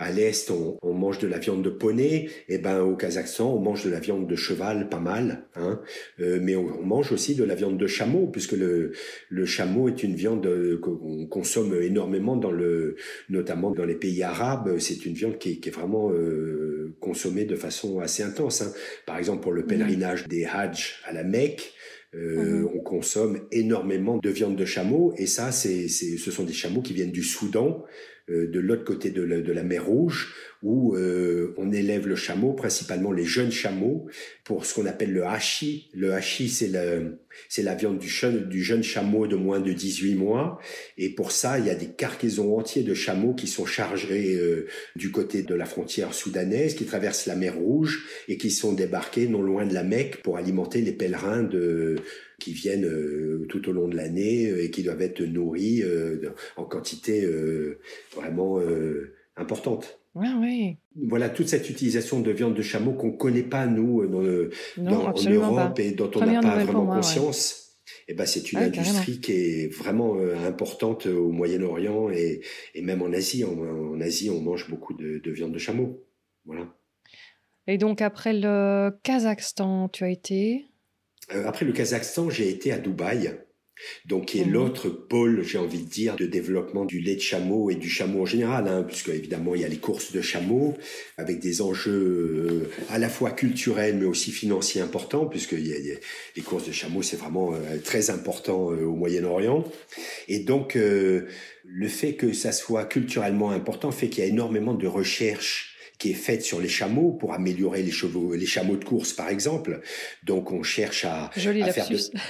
à l'est, on mange de la viande de poney. Et ben au Kazakhstan, on mange de la viande de cheval, pas mal, hein. Mais on mange aussi de la viande de chameau, puisque le chameau est une viande qu'on consomme énormément notamment dans les pays arabes. C'est une viande qui est vraiment consommée de façon assez intense, hein. Par exemple, pour le pèlerinage des Hajj à la Mecque, on consomme énormément de viande de chameau, et ça, ce sont des chameaux qui viennent du Soudan, de l'autre côté de la mer Rouge, où on élève le chameau, principalement les jeunes chameaux, pour ce qu'on appelle le hachis. Le hachis, c'est la viande du jeune chameau de moins de 18 mois. Et pour ça, il y a des cargaisons entières de chameaux qui sont chargés du côté de la frontière soudanaise, qui traversent la mer Rouge et qui sont débarqués non loin de la Mecque pour alimenter les pèlerins qui viennent tout au long de l'année et qui doivent être nourris en quantité vraiment importante. Ah oui. Voilà, toute cette utilisation de viande de chameau qu'on connaît pas, nous, en Europe, et dont on n'a pas vraiment conscience. Et ben, c'est une industrie qui est vraiment importante au Moyen-Orient et même en Asie. En Asie, on mange beaucoup de viande de chameau. Voilà. Et donc, après le Kazakhstan, tu as été... Après le Kazakhstan, j'ai été à Dubaï. Donc, qui est l'autre pôle, j'ai envie de dire, de développement du lait de chameau et du chameau en général, hein, puisque évidemment il y a les courses de chameaux avec des enjeux à la fois culturels mais aussi financiers importants, puisque les courses de chameaux, c'est vraiment très important au Moyen-Orient. Et donc le fait que ça soit culturellement important fait qu'il y a énormément de recherche qui est faite sur les chameaux pour améliorer les chameaux de course, par exemple. Donc on cherche à faire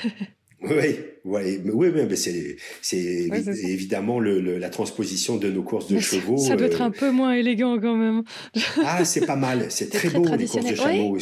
Oui, mais c'est évidemment la transposition de nos courses de chevaux. Ça doit être un peu moins élégant quand même. Ah, c'est pas mal, c'est très beau les courses de chameaux.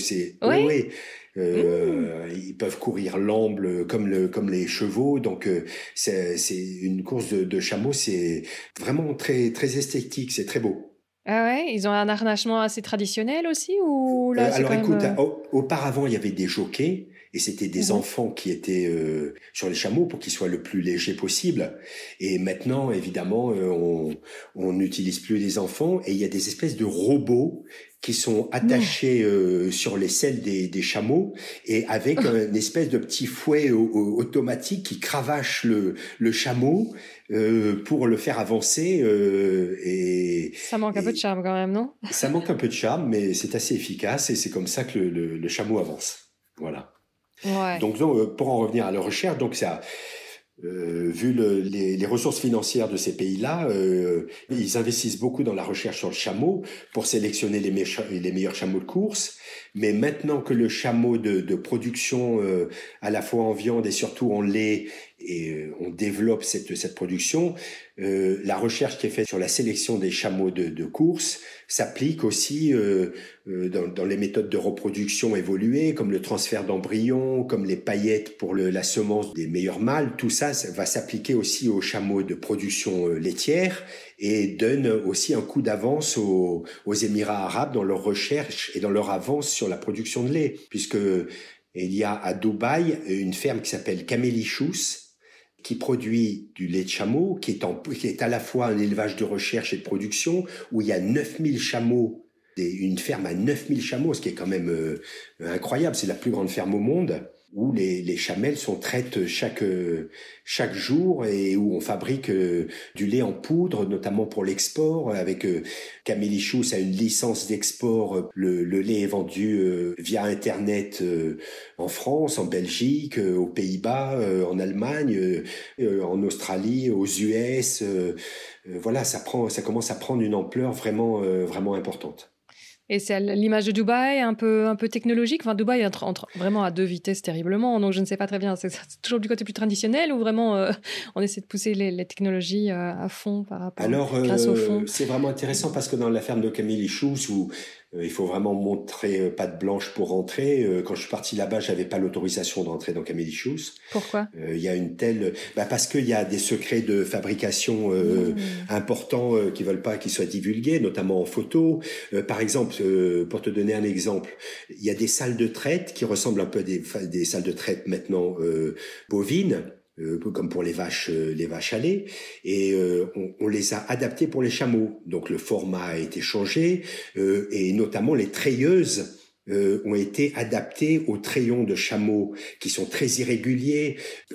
Ils peuvent courir l'amble comme les chevaux, donc c'est une course de chameaux, c'est vraiment très très esthétique, c'est très beau. Ah ouais, ils ont un harnachement assez traditionnel aussi ou là alors écoute, auparavant il y avait des jockeys. Et c'était des enfants qui étaient sur les chameaux pour qu'ils soient le plus légers possible. Et maintenant, évidemment, on n'utilise plus les enfants et il y a des espèces de robots qui sont attachés sur les selles des chameaux et avec une espèce de petit fouet automatique qui cravache le chameau pour le faire avancer. Ça manque un peu de charme quand même, non? Ça manque un peu de charme, mais c'est assez efficace et c'est comme ça que le chameau avance. Voilà. Ouais. Donc, pour en revenir à la recherche, donc ça, vu les ressources financières de ces pays-là, ils investissent beaucoup dans la recherche sur le chameau pour sélectionner les meilleurs chameaux de course. Mais maintenant que le chameau de production, à la fois en viande et surtout en lait, et on développe cette production, la recherche qui est faite sur la sélection des chameaux de course s'applique aussi dans les méthodes de reproduction évoluées, comme le transfert d'embryons, comme les paillettes pour la semence des meilleurs mâles. Tout ça va s'appliquer aussi aux chameaux de production laitière et donne aussi un coup d'avance aux Émirats arabes dans leur recherche et dans leur avance sur la production de lait, puisque il y a à Dubaï une ferme qui s'appelle Camelichous, qui produit du lait de chameau, qui est à la fois un élevage de recherche et de production, où il y a 9000 chameaux, une ferme à 9000 chameaux, ce qui est quand même incroyable, c'est la plus grande ferme au monde, où les chamelles sont traites chaque jour et où on fabrique du lait en poudre, notamment pour l'export. Avec Camelichous a une licence d'export. Le lait est vendu via Internet en France, en Belgique, aux Pays-Bas, en Allemagne, en Australie, aux US. Voilà, ça commence à prendre une ampleur vraiment, vraiment importante. Et c'est l'image de Dubaï, un peu technologique. Enfin, Dubaï entre vraiment à deux vitesses terriblement. Donc, je ne sais pas très bien. C'est toujours du côté plus traditionnel ou vraiment on essaie de pousser les technologies à fond par rapport grâce au fond. C'est vraiment intéressant parce que dans la ferme de Camelichous, où il faut vraiment montrer patte blanche pour rentrer. Quand je suis parti là-bas, j'avais pas l'autorisation de rentrer dans Camelichous. Pourquoi ? Il y a une telle, parce qu'il y a des secrets de fabrication importants qui veulent pas qu'ils soient divulgués, notamment en photo. Par exemple, pour te donner un exemple, il y a des salles de traite qui ressemblent un peu à des salles de traite maintenant bovines. comme pour les vaches à lait, et on les a adaptés pour les chameaux. Donc le format a été changé, et notamment les treilleuses ont été adaptés aux trayons de chameau qui sont très irréguliers.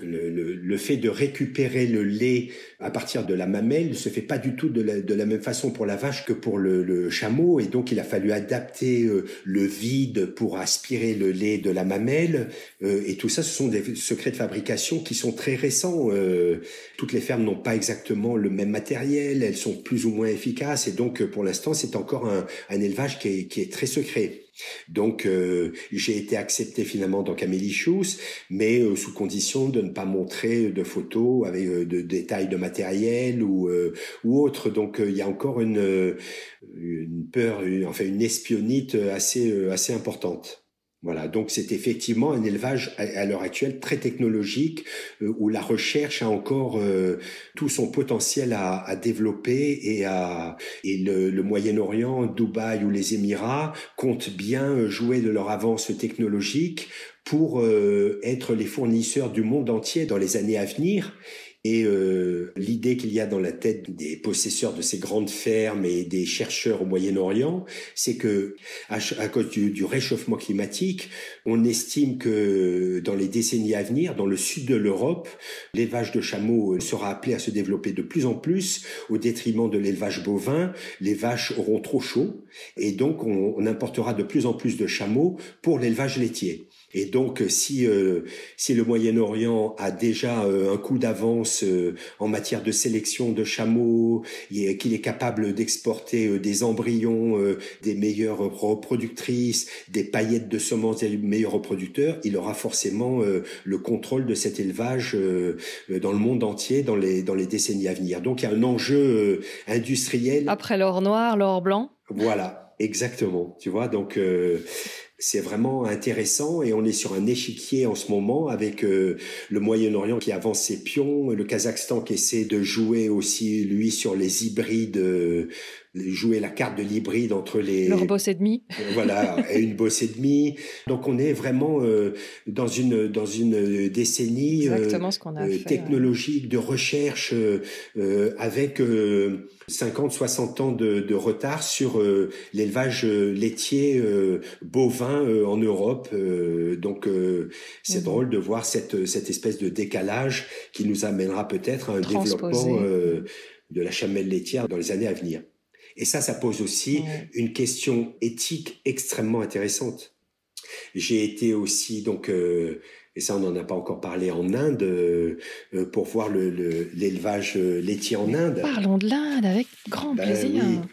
Le fait de récupérer le lait à partir de la mamelle ne se fait pas du tout de la même façon pour la vache que pour le chameau, et donc il a fallu adapter le vide pour aspirer le lait de la mamelle, et tout ça, ce sont des secrets de fabrication qui sont très récents. Toutes les fermes n'ont pas exactement le même matériel, elles sont plus ou moins efficaces, et donc pour l'instant c'est encore un élevage qui est très secret. Donc j'ai été accepté finalement dans Camélie-Chousse, mais sous condition de ne pas montrer de photos avec de détails de matériel ou autre. Donc il y a encore une peur, une espionnite assez importante. Voilà, donc c'est effectivement un élevage à l'heure actuelle très technologique, où la recherche a encore tout son potentiel à développer, et le Moyen-Orient, Dubaï ou les Émirats comptent bien jouer de leur avance technologique pour être les fournisseurs du monde entier dans les années à venir. Et l'idée qu'il y a dans la tête des possesseurs de ces grandes fermes et des chercheurs au Moyen-Orient, c'est que à cause du réchauffement climatique, on estime que dans les décennies à venir, dans le sud de l'Europe, l'élevage de chameaux sera appelé à se développer de plus en plus au détriment de l'élevage bovin. Les vaches auront trop chaud, et donc on importera de plus en plus de chameaux pour l'élevage laitier. Et donc, si le Moyen-Orient a déjà un coup d'avance en matière de sélection de chameaux, et qu'il est capable d'exporter des embryons des meilleures reproductrices, des paillettes de semences des meilleurs reproducteurs, il aura forcément le contrôle de cet élevage dans le monde entier dans les décennies à venir. Donc, il y a un enjeu industriel. Après l'or noir, l'or blanc. Voilà, exactement. Tu vois, donc c'est vraiment intéressant, et on est sur un échiquier en ce moment avec le Moyen-Orient qui avance ses pions, le Kazakhstan qui essaie de jouer aussi, lui, sur les hybrides, jouer la carte de l'hybride entre les... Leur boss et demi. Voilà, et une bosse et demie. Donc on est vraiment dans une décennie ce qu'on a fait, technologique, de recherche, avec 50-60 ans de retard sur l'élevage laitier bovin en Europe. Donc c'est drôle de voir cette espèce de décalage qui nous amènera peut-être à un développement de la chamelle laitière dans les années à venir. Et ça pose aussi une question éthique extrêmement intéressante. J'ai été aussi, donc, et ça on n'en a pas encore parlé, en Inde, pour voir l'élevage laitier en Inde. Parlons de l'Inde avec grand plaisir. Oui.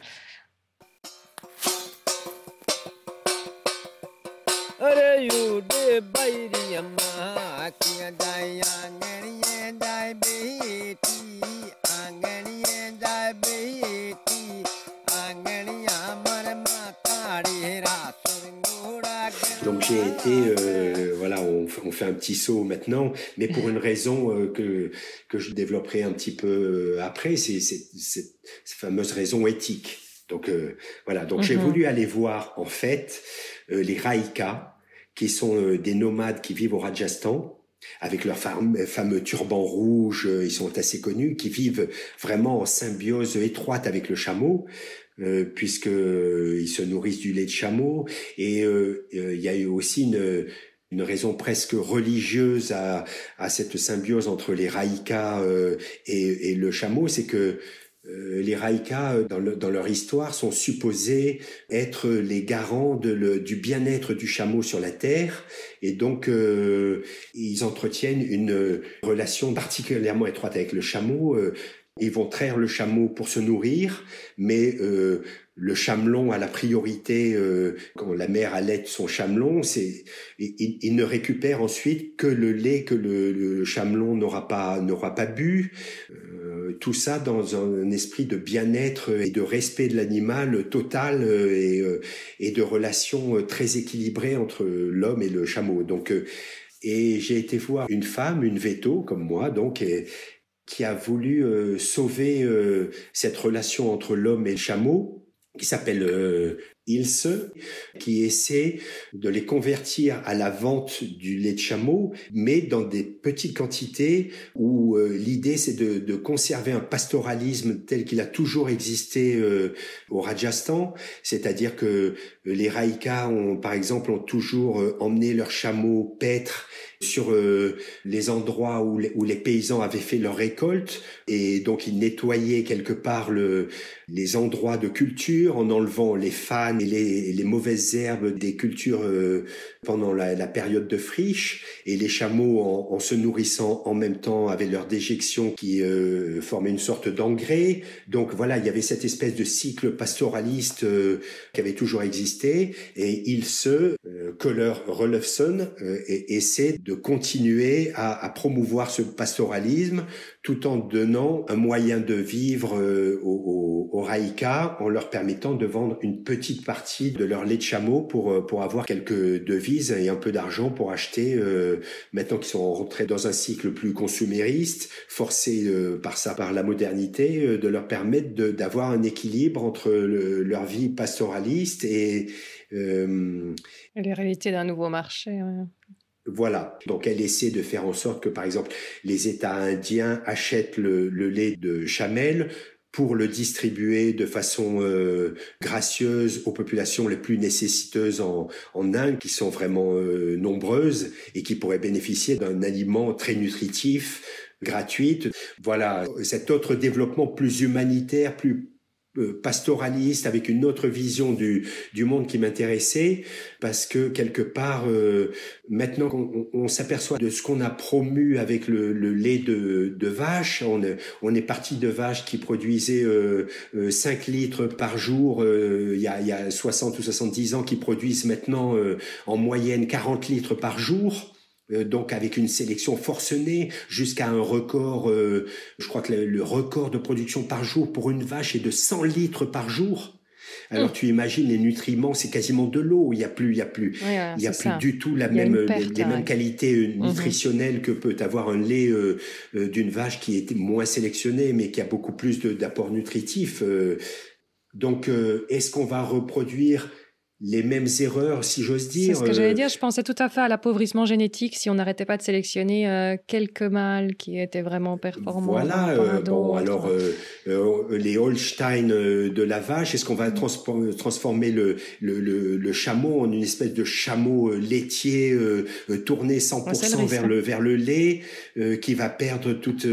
Donc j'ai été, on fait un petit saut maintenant, mais pour une raison que je développerai un petit peu après, c'est cette fameuse raison éthique. Donc donc j'ai voulu aller voir en fait les Raïkas, qui sont des nomades qui vivent au Rajasthan, avec leurs fameux turbans rouges, ils sont assez connus, qui vivent vraiment en symbiose étroite avec le chameau, puisque ils se nourrissent du lait de chameau, et il y a eu aussi une raison presque religieuse à cette symbiose entre les Raïkas et le chameau, c'est que les Raïkas, dans leur histoire, sont supposés être les garants du bien-être du chameau sur la terre, et donc ils entretiennent une relation particulièrement étroite avec le chameau. Ils vont traire le chameau pour se nourrir, mais le chamelon a la priorité quand la mère allaite son chamelon. Il ne récupère ensuite que le lait que le chamelon n'aura pas bu. Tout ça dans un esprit de bien-être et de respect de l'animal total, et de relations très équilibrées entre l'homme et le chameau. Donc, et j'ai été voir une femme, une véto comme moi, donc, qui a voulu sauver cette relation entre l'homme et le chameau, qui s'appelle Ilse, qui essaie de les convertir à la vente du lait de chameau, mais dans des petites quantités où l'idée c'est de conserver un pastoralisme tel qu'il a toujours existé au Rajasthan, c'est-à-dire que les Raïkas par exemple, ont toujours emmené leurs chameaux paître sur les endroits où les paysans avaient fait leur récolte, et donc ils nettoyaient quelque part les endroits de culture en enlevant les fans et les mauvaises herbes des cultures pendant la période de friche, et les chameaux en se nourrissant en même temps avaient leur déjection qui formait une sorte d'engrais. Donc voilà, il y avait cette espèce de cycle pastoraliste qui avait toujours existé, et Ilse Köhler-Röllefsen essaie de continuer à promouvoir ce pastoralisme tout en donnant un moyen de vivre aux Raïkas, en leur permettant de vendre une petite partie de leur lait de chameau pour avoir quelques devises et un peu d'argent pour acheter, maintenant qu'ils sont rentrés dans un cycle plus consumériste, forcés par la modernité, de leur permettre d'avoir un équilibre entre leur vie pastoraliste et les réalités d'un nouveau marché. Ouais. Voilà, donc elle essaie de faire en sorte que, par exemple, les États indiens achètent le lait de chamelle pour le distribuer de façon gracieuse aux populations les plus nécessiteuses en Inde, qui sont vraiment nombreuses et qui pourraient bénéficier d'un aliment très nutritif, gratuit. Voilà, cet autre développement plus humanitaire, plus pastoraliste, avec une autre vision du monde qui m'intéressait, parce que quelque part maintenant on s'aperçoit de ce qu'on a promu avec le lait de vache. On est parti de vaches qui produisaient 5 litres par jour il y a 60 ou 70 ans, qui produisent maintenant en moyenne 40 litres par jour. Donc avec une sélection forcenée jusqu'à un record, je crois que le record de production par jour pour une vache est de 100 litres par jour. Alors tu imagines, les nutriments, c'est quasiment de l'eau. Il y a plus du tout les mêmes qualités nutritionnelles que peut avoir un lait d'une vache qui est moins sélectionnée, mais qui a beaucoup plus d'apports nutritifs. Donc est-ce qu'on va reproduire les mêmes erreurs, si j'ose dire? C'est ce que j'allais dire. Je pensais tout à fait à l'appauvrissement génétique si on n'arrêtait pas de sélectionner quelques mâles qui étaient vraiment performants. Voilà. Les Holstein de la vache, est-ce qu'on va transformer le chameau en une espèce de chameau laitier tourné 100% vers le lait, qui va perdre toutes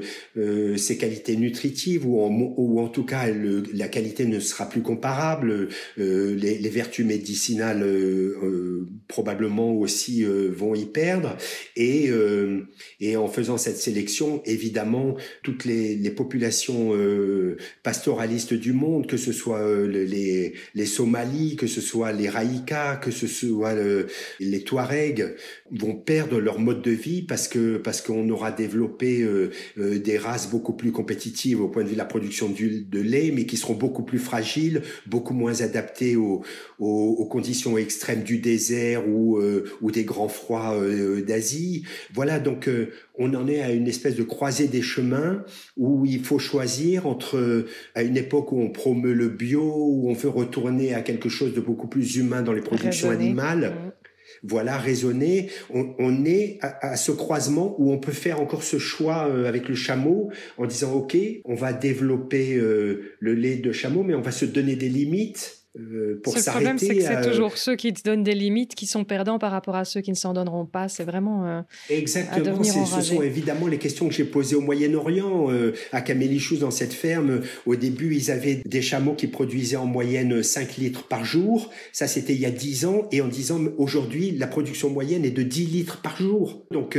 ses qualités nutritives, ou en tout cas la qualité ne sera plus comparable, les vertus médicinales probablement aussi vont y perdre, et en faisant cette sélection, évidemment toutes les populations pastoralistes du monde, que ce soit les Somalis, que ce soit les Raïkas, que ce soit les Touaregs, vont perdre leur mode de vie parce qu'on aura développé des races beaucoup plus compétitives au point de vue de la production de lait, mais qui seront beaucoup plus fragiles, beaucoup moins adaptées aux conditions extrêmes du désert ou des grands froids d'Asie. Voilà, donc on en est à une espèce de croisée des chemins où il faut choisir entre, à une époque où on promeut le bio, où on veut retourner à quelque chose de beaucoup plus humain dans les productions animales. Voilà, raisonner. On est à ce croisement où on peut faire encore ce choix avec le chameau, en disant ok, on va développer le lait de chameau, mais on va se donner des limites. Pour le problème, c'est que c'est toujours ceux qui te donnent des limites qui sont perdants par rapport à ceux qui ne s'en donneront pas. C'est vraiment exactement. Ce sont évidemment les questions que j'ai posées au Moyen-Orient, à Camélichouz, dans cette ferme. Au début, ils avaient des chameaux qui produisaient en moyenne 5 litres par jour. Ça, c'était il y a 10 ans. Et en 10 ans, aujourd'hui, la production moyenne est de 10 litres par jour. Donc,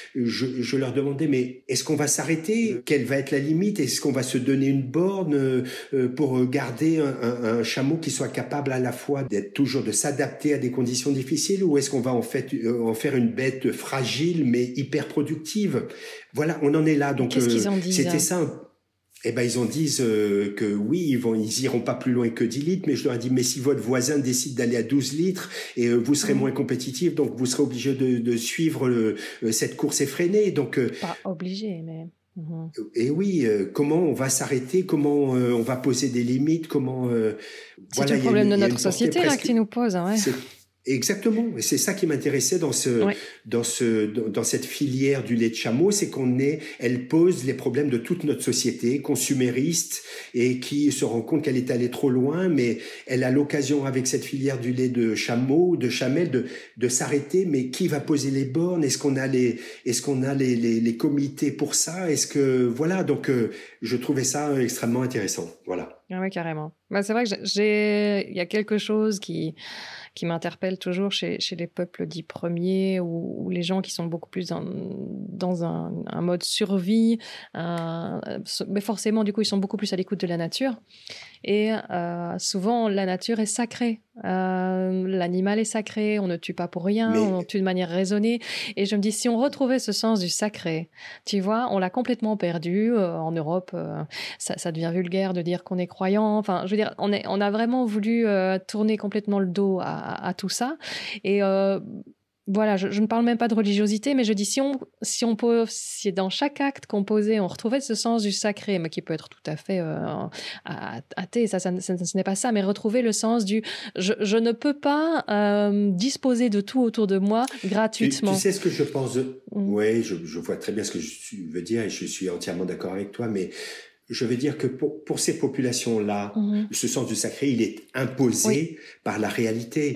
je leur demandais, mais est-ce qu'on va s'arrêter? Quelle va être la limite? Est-ce qu'on va se donner une borne pour garder un chameau qui soit capable à la fois de s'adapter à des conditions difficiles, ou est-ce qu'on va en faire une bête fragile mais hyper productive? Voilà, on en est là. Donc qu'est-ce qu'ils en disent, c'était ça. Eh ben ils en disent que oui, ils iront pas plus loin que 10 litres, mais je leur ai dit, mais si votre voisin décide d'aller à 12 litres, et vous serez moins compétitif, donc vous serez obligé de suivre cette course effrénée. Donc pas obligé, mais Et oui, comment on va s'arrêter, comment on va poser des limites, comment C'est tout le problème de notre société là que presque. tu nous poses, hein, ouais. Exactement, et c'est ça qui m'intéressait dans Ouais. dans cette filière du lait de chameau, c'est elle pose les problèmes de toute notre société consumériste et qui se rend compte qu'elle est allée trop loin, mais elle a l'occasion avec cette filière du lait de chameau, de chamelle, de s'arrêter. Mais qui va poser les bornes? Est-ce qu'on a les comités pour ça? Voilà, donc je trouvais ça extrêmement intéressant. Voilà. Ah ouais, carrément. Bah, c'est vrai que il y a quelque chose qui m'interpelle toujours chez les peuples dits premiers ou les gens qui sont beaucoup plus dans un mode survie. Mais forcément, du coup, ils sont beaucoup plus à l'écoute de la nature. Et souvent, la nature est sacrée. L'animal est sacré, on ne tue pas pour rien, on tue de manière raisonnée. Et je me dis, si on retrouvait ce sens du sacré, tu vois, on l'a complètement perdu. En Europe, ça devient vulgaire de dire qu'on est croyant. Enfin, je veux dire, on a vraiment voulu tourner complètement le dos à tout ça. Et voilà, je ne parle même pas de religiosité, mais je dis si dans chaque acte qu'on posait, on retrouvait ce sens du sacré, mais qui peut être tout à fait athée, ce n'est pas ça, mais retrouver le sens du je ne peux pas disposer de tout autour de moi gratuitement. Tu sais ce que je pense Oui, je vois très bien ce que tu veux dire et je suis entièrement d'accord avec toi, mais je veux dire que pour ces populations-là, ce sens du sacré, il est imposé par la réalité.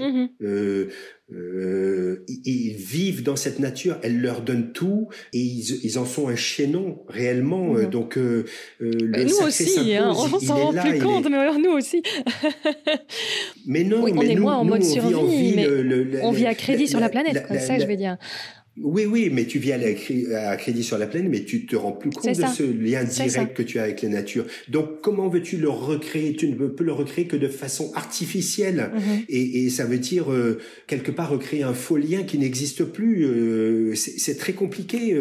Ils vivent dans cette nature, elle leur donne tout et ils en sont un chaînon réellement. Donc le nous sacré aussi, s'impose, on s'en rend plus compte, mais alors nous aussi. Mais non, oui, on est moins en mode survie, mais on vit à crédit sur la planète, c'est ça que je veux dire. Oui, mais tu vis à crédit sur la planète, mais tu te rends plus compte de ce lien direct que tu as avec la nature. Donc, comment veux-tu le recréer? Tu ne peux le recréer que de façon artificielle. Et ça veut dire, quelque part, recréer un faux lien qui n'existe plus. C'est très compliqué.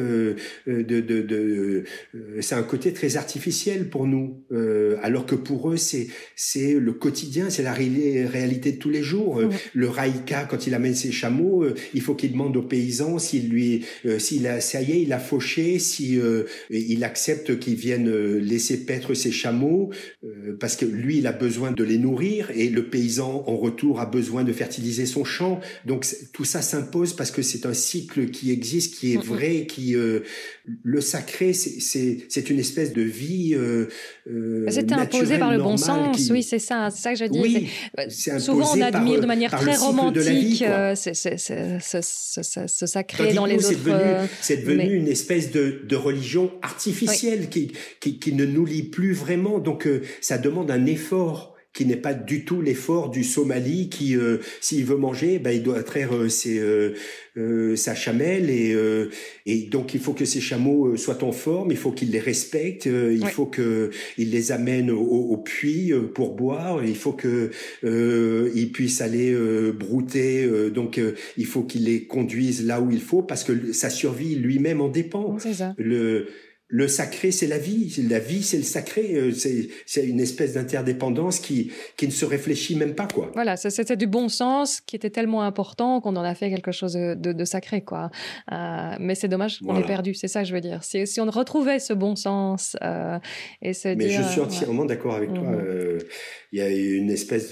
C'est un côté très artificiel pour nous. Alors que pour eux, c'est le quotidien, c'est la réalité de tous les jours. Le Raïka, quand il amène ses chameaux, il faut qu'il demande aux paysans ça y est, il a fauché, il accepte qu'ils viennent laisser paître ses chameaux, parce que lui, il a besoin de les nourrir et le paysan, en retour, a besoin de fertiliser son champ. Donc, tout ça s'impose parce que c'est un cycle qui existe, qui est vrai, le sacré, c'est une espèce de vie c'était imposé par le bon sens, oui, c'est ça que je dis. Oui, souvent, on admire de manière très romantique ce sacré dans les autres. C'est devenu une espèce de religion artificielle qui ne nous lie plus vraiment. Donc, ça demande un effort qui n'est pas du tout l'effort du Somali qui, s'il veut manger, il doit traire sa chamelle et donc il faut que ces chameaux soient en forme, il faut qu'il les respecte, il faut que il les amène au puits pour boire, il faut que il puisse aller brouter, donc il faut qu'il les conduise là où il faut parce que sa survie lui-même en dépend. C'est ça. Le sacré, c'est la vie. La vie, c'est le sacré. C'est une espèce d'interdépendance qui ne se réfléchit même pas, quoi. Voilà, c'était du bon sens qui était tellement important qu'on en a fait quelque chose de sacré, quoi. Mais c'est dommage qu'on l'ait perdu, c'est ça que je veux dire. Si on retrouvait ce bon sens et se dire... Mais je suis entièrement d'accord avec toi. Il y a une espèce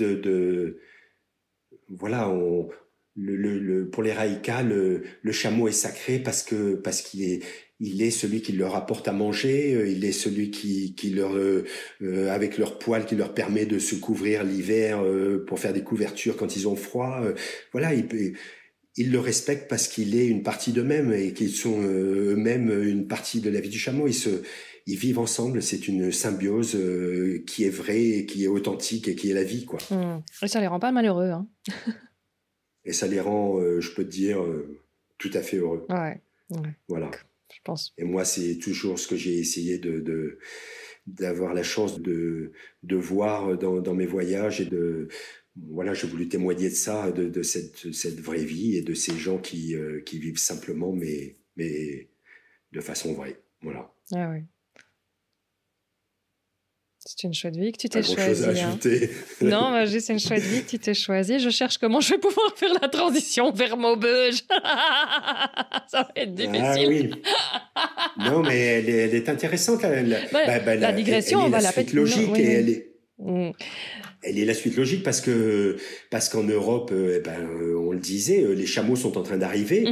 voilà, pour les Raïkas, le chameau est sacré parce qu'il est celui qui leur apporte à manger, il est celui qui leur avec leur poil qui leur permet de se couvrir l'hiver pour faire des couvertures quand ils ont froid. Voilà, ils le respectent parce qu'il est une partie d'eux-mêmes et qu'ils sont eux-mêmes une partie de la vie du chameau. Ils vivent ensemble, c'est une symbiose qui est vraie, et qui est authentique et qui est la vie, quoi. Et ça les rend pas malheureux, hein. Et ça les rend, je peux te dire, tout à fait heureux. Ouais. Voilà. Je pense. Et moi, c'est toujours ce que j'ai essayé d'avoir la chance de voir dans mes voyages et voilà, j'ai voulu témoigner de ça, de cette vraie vie et de ces gens qui vivent simplement, mais de façon vraie. Voilà. Ah oui. C'est une chouette vie que tu Pas t'es grand-chose choisie. à ajouter. Non, c'est une chouette vie que tu t'es choisie. Je cherche comment je vais pouvoir faire la transition vers Maubeuge. Ça va être difficile. Ah oui. Non, mais elle est intéressante. La digression, elle on est va la la suite péter. logique Non, et oui. elle est... Mm. Elle est la suite logique parce qu'en Europe, on le disait, les chameaux sont en train d'arriver.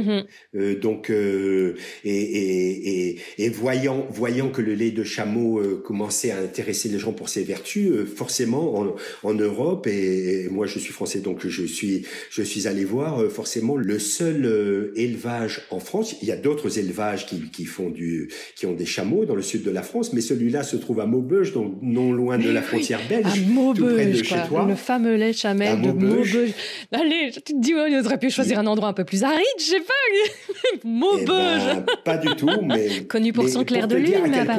Et voyant que le lait de chameau commençait à intéresser les gens pour ses vertus, forcément en Europe, et moi je suis français donc je suis allé voir forcément le seul élevage en France. Il y a d'autres élevages qui ont des chameaux dans le sud de la France, mais celui-là se trouve à Maubeuge, donc non loin de la frontière belge, tout près de chez toi. Le fameux lait chamel de Maubeuge. Allez, tu te dis, on aurait pu choisir un endroit un peu plus aride, je sais pas. Maubeuge. Pas du tout, mais connu pour son clair de lune, là-bas.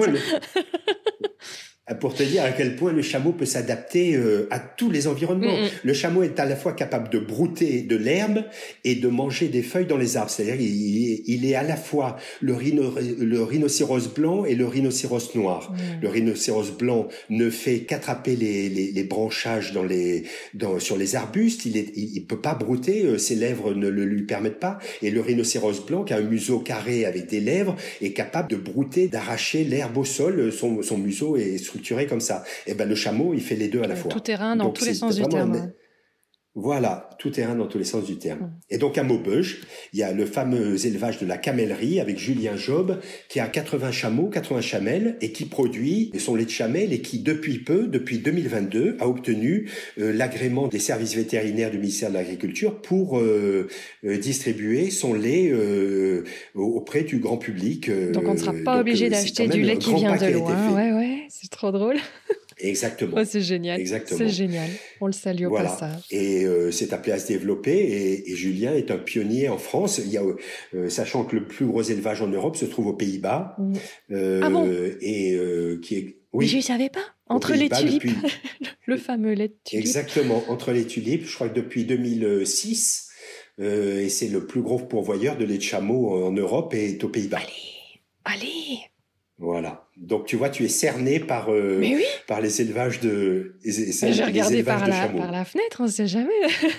Pour te dire à quel point le chameau peut s'adapter à tous les environnements. Le chameau est à la fois capable de brouter de l'herbe et de manger des feuilles dans les arbres. C'est-à-dire il est à la fois le rhinocéros blanc et le rhinocéros noir. Le rhinocéros blanc ne fait qu'attraper les branchages sur les arbustes. Il peut pas brouter, ses lèvres ne le lui permettent pas. Et le rhinocéros blanc, qui a un museau carré avec des lèvres, est capable de brouter, d'arracher l'herbe au sol. Son museau est structuré comme ça. Et le chameau, il fait les deux à la fois. Tout terrain dans tous les sens du terme. Voilà, tout terrain dans tous les sens du terme. Et donc à Maubeuge, il y a le fameux élevage de la camellerie avec Julien Job qui a 80 chameaux, 80 chamelles et qui produit son lait de chamelle et qui depuis 2022, a obtenu l'agrément des services vétérinaires du ministère de l'Agriculture pour distribuer son lait auprès du grand public. Donc on ne sera pas obligé d'acheter du lait qui vient de loin. Ouais, c'est trop drôle. Exactement. Oh, c'est génial. Exactement. C'est génial. On le salue au passage. Et c'est appelé à se développer. Et Julien est un pionnier en France. Il y a, sachant que le plus gros élevage en Europe se trouve aux Pays-Bas. Ah bon? Qui est, oui. Mais je ne savais pas. Entre les tulipes. Le fameux lait de tulipes. Exactement. Entre les tulipes. Je crois que depuis 2006. Et c'est le plus gros pourvoyeur de lait de chameau en Europe et est aux Pays-Bas. Allez. Voilà. Donc tu vois, tu es cerné par les élevages de. J'ai regardé par la fenêtre, on ne sait jamais.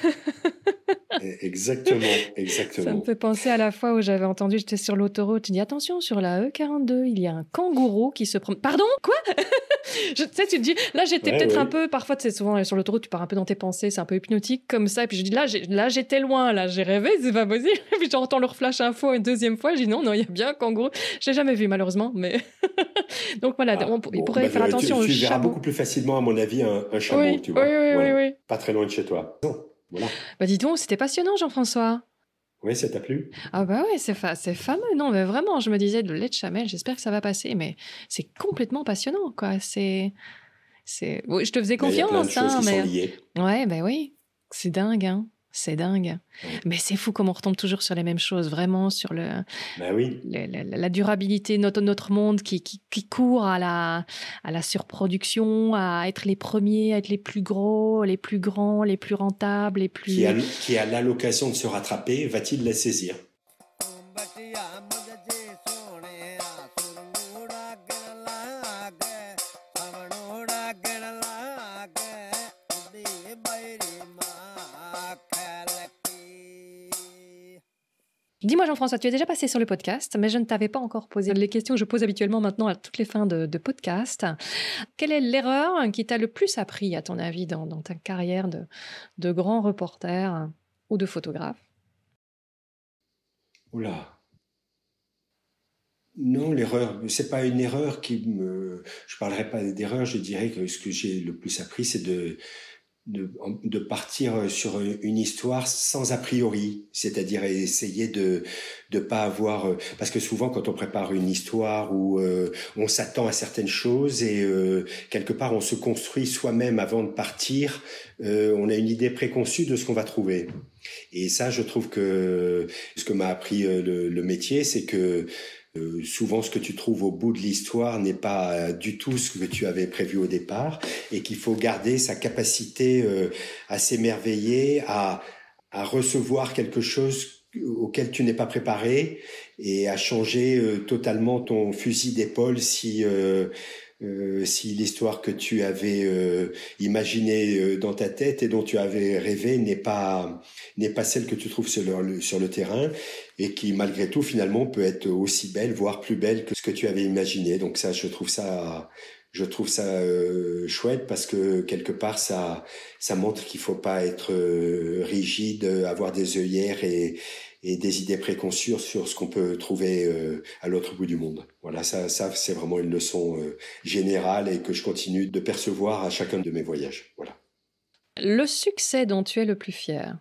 Exactement. Ça me fait penser à la fois où j'avais entendu, j'étais sur l'autoroute, je dis attention, sur la E42, il y a un kangourou qui se promène. Pardon, quoi? Tu sais, tu te dis, là j'étais peut-être un peu, parfois tu sais, souvent sur l'autoroute, tu pars un peu dans tes pensées, c'est un peu hypnotique comme ça, et puis je dis là j'étais loin, là j'ai rêvé, c'est pas possible. Et puis j'entends leur flash info une deuxième fois, je dis non, il y a bien un kangourou. Je l'ai jamais vu malheureusement, mais donc voilà, il pourrait faire attention aux chameaux. Tu verras beaucoup plus facilement, à mon avis, un chameau, tu vois. Oui. Pas très loin de chez toi. Non, voilà. Dis donc, c'était passionnant, Jean-François. Oui, ça t'a plu? Ah ouais, c'est fameux. Non, mais vraiment, je me disais, le lait de chamelle, j'espère que ça va passer, mais c'est complètement passionnant, quoi. Oui, je te faisais confiance, il y a plein de choses qui sont liées. Ouais, oui. C'est dingue, hein. C'est dingue. Ouais. Mais c'est fou comme on retombe toujours sur les mêmes choses, vraiment, sur la durabilité, notre monde qui court à la surproduction, à être les premiers, à être les plus gros, les plus grands, les plus rentables, les plus... Qui a là l'occasion de se rattraper, va-t-il la saisir? Dis-moi Jean-François, tu es déjà passé sur le podcast, mais je ne t'avais pas encore posé les questions que je pose habituellement maintenant à toutes les fins de podcast. Quelle est l'erreur qui t'a le plus appris, à ton avis, dans ta carrière de grand reporter ou de photographe? Oula. Non, l'erreur, c'est pas une erreur je parlerai pas d'erreur, je dirais que ce que j'ai le plus appris, c'est de partir sur une histoire sans a priori, c'est-à-dire essayer de pas avoir, parce que souvent quand on prépare une histoire où on s'attend à certaines choses et quelque part on se construit soi-même avant de partir, on a une idée préconçue de ce qu'on va trouver. Et ça, je trouve que ce que m'a appris le métier, c'est que souvent, ce que tu trouves au bout de l'histoire n'est pas du tout ce que tu avais prévu au départ et qu'il faut garder sa capacité à s'émerveiller, à recevoir quelque chose auquel tu n'es pas préparé et à changer totalement ton fusil d'épaule si si l'histoire que tu avais imaginée dans ta tête et dont tu avais rêvé n'est pas celle que tu trouves sur le terrain, et qui malgré tout finalement peut être aussi belle, voire plus belle que ce que tu avais imaginé. Donc ça, je trouve ça chouette, parce que quelque part ça montre qu'il faut pas être rigide, avoir des œillères et des idées préconçues sur ce qu'on peut trouver à l'autre bout du monde. Voilà, ça c'est vraiment une leçon générale et que je continue de percevoir à chacun de mes voyages. Voilà. Le succès dont tu es le plus fier?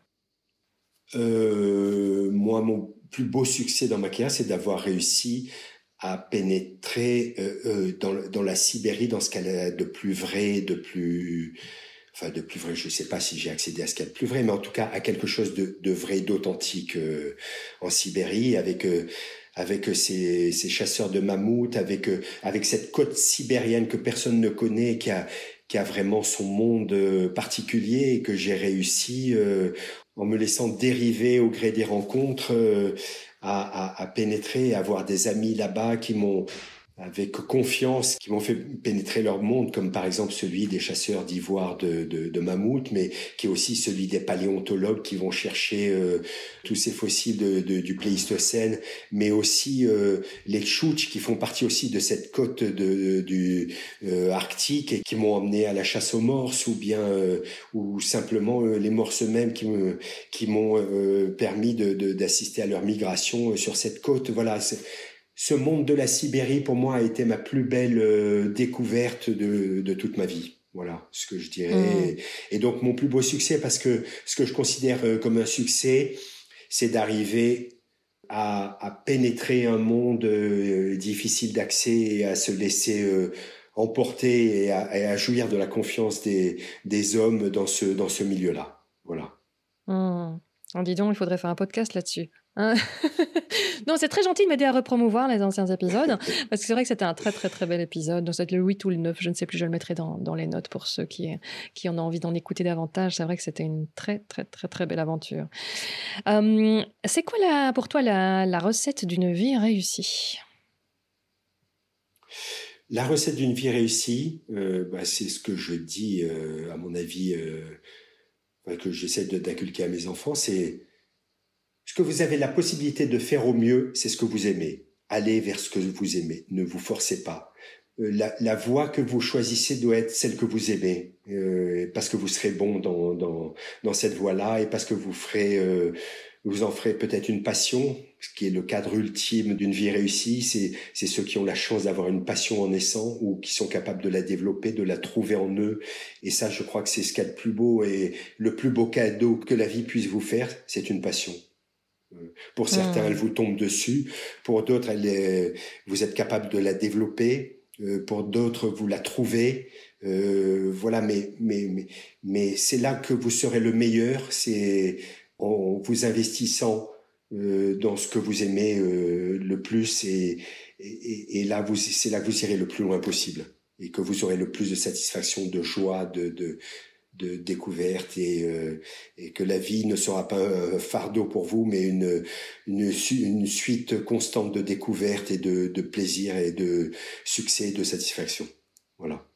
Moi, mon plus beau succès dans ma carrière, c'est d'avoir réussi à pénétrer dans la Sibérie, dans ce qu'elle a de plus vrai, de plus vrai, je ne sais pas si j'ai accédé à ce qu'il y a de plus vrai, mais en tout cas à quelque chose de vrai, d'authentique en Sibérie, avec ces chasseurs de mammouths, avec cette côte sibérienne que personne ne connaît, qui a vraiment son monde particulier, et que j'ai réussi, en me laissant dériver au gré des rencontres, à pénétrer, à avoir des amis là-bas qui m'ont, avec confiance, qui m'ont fait pénétrer leur monde, comme par exemple celui des chasseurs d'ivoire de mammouth, mais qui est aussi celui des paléontologues qui vont chercher tous ces fossiles du Pléistocène, mais aussi les Tchouktches, qui font partie aussi de cette côte du arctique, et qui m'ont emmené à la chasse aux morses, ou bien ou simplement les morses eux-mêmes qui m'ont permis d'assister à leur migration sur cette côte. Voilà, ce monde de la Sibérie, pour moi, a été ma plus belle découverte de toute ma vie. Voilà ce que je dirais. Et donc, mon plus beau succès, parce que ce que je considère comme un succès, c'est d'arriver à pénétrer un monde difficile d'accès, et à se laisser emporter, et à jouir de la confiance des hommes dans ce milieu-là. Voilà. Dis donc, il faudrait faire un podcast là-dessus. Hein. Non, c'est très gentil de m'aider à repromouvoir les anciens épisodes, parce que c'est vrai que c'était un très très très bel épisode. Donc, c'est le 8 ou le 9, je ne sais plus, je le mettrai dans les notes pour ceux qui en ont envie d'en écouter davantage. C'est vrai que c'était une très très très très belle aventure. C'est quoi pour toi la recette d'une vie réussie? La recette d'une vie réussie, c'est ce que je dis, à mon avis, que j'essaie d'inculquer à mes enfants, c'est ce que vous avez la possibilité de faire au mieux, c'est ce que vous aimez. Allez vers ce que vous aimez, ne vous forcez pas. La voie que vous choisissez doit être celle que vous aimez, parce que vous serez bon dans cette voie-là, et parce que vous en ferez peut-être une passion, ce qui est le cadre ultime d'une vie réussie. C'est ceux qui ont la chance d'avoir une passion en naissant, ou qui sont capables de la développer, de la trouver en eux. Et ça, je crois que c'est ce qu'il y a de plus beau, et le plus beau cadeau que la vie puisse vous faire, c'est une passion. Pour certains, elle vous tombe dessus. Pour d'autres, vous êtes capable de la développer. Pour d'autres, vous la trouvez. Voilà, mais c'est là que vous serez le meilleur. C'est en vous investissant dans ce que vous aimez le plus, et là, c'est là que vous irez le plus loin possible, et que vous aurez le plus de satisfaction, de joie, de découverte, et que la vie ne sera pas un fardeau pour vous, mais une suite constante de découvertes, et de plaisir, et de succès, et de satisfaction. Voilà.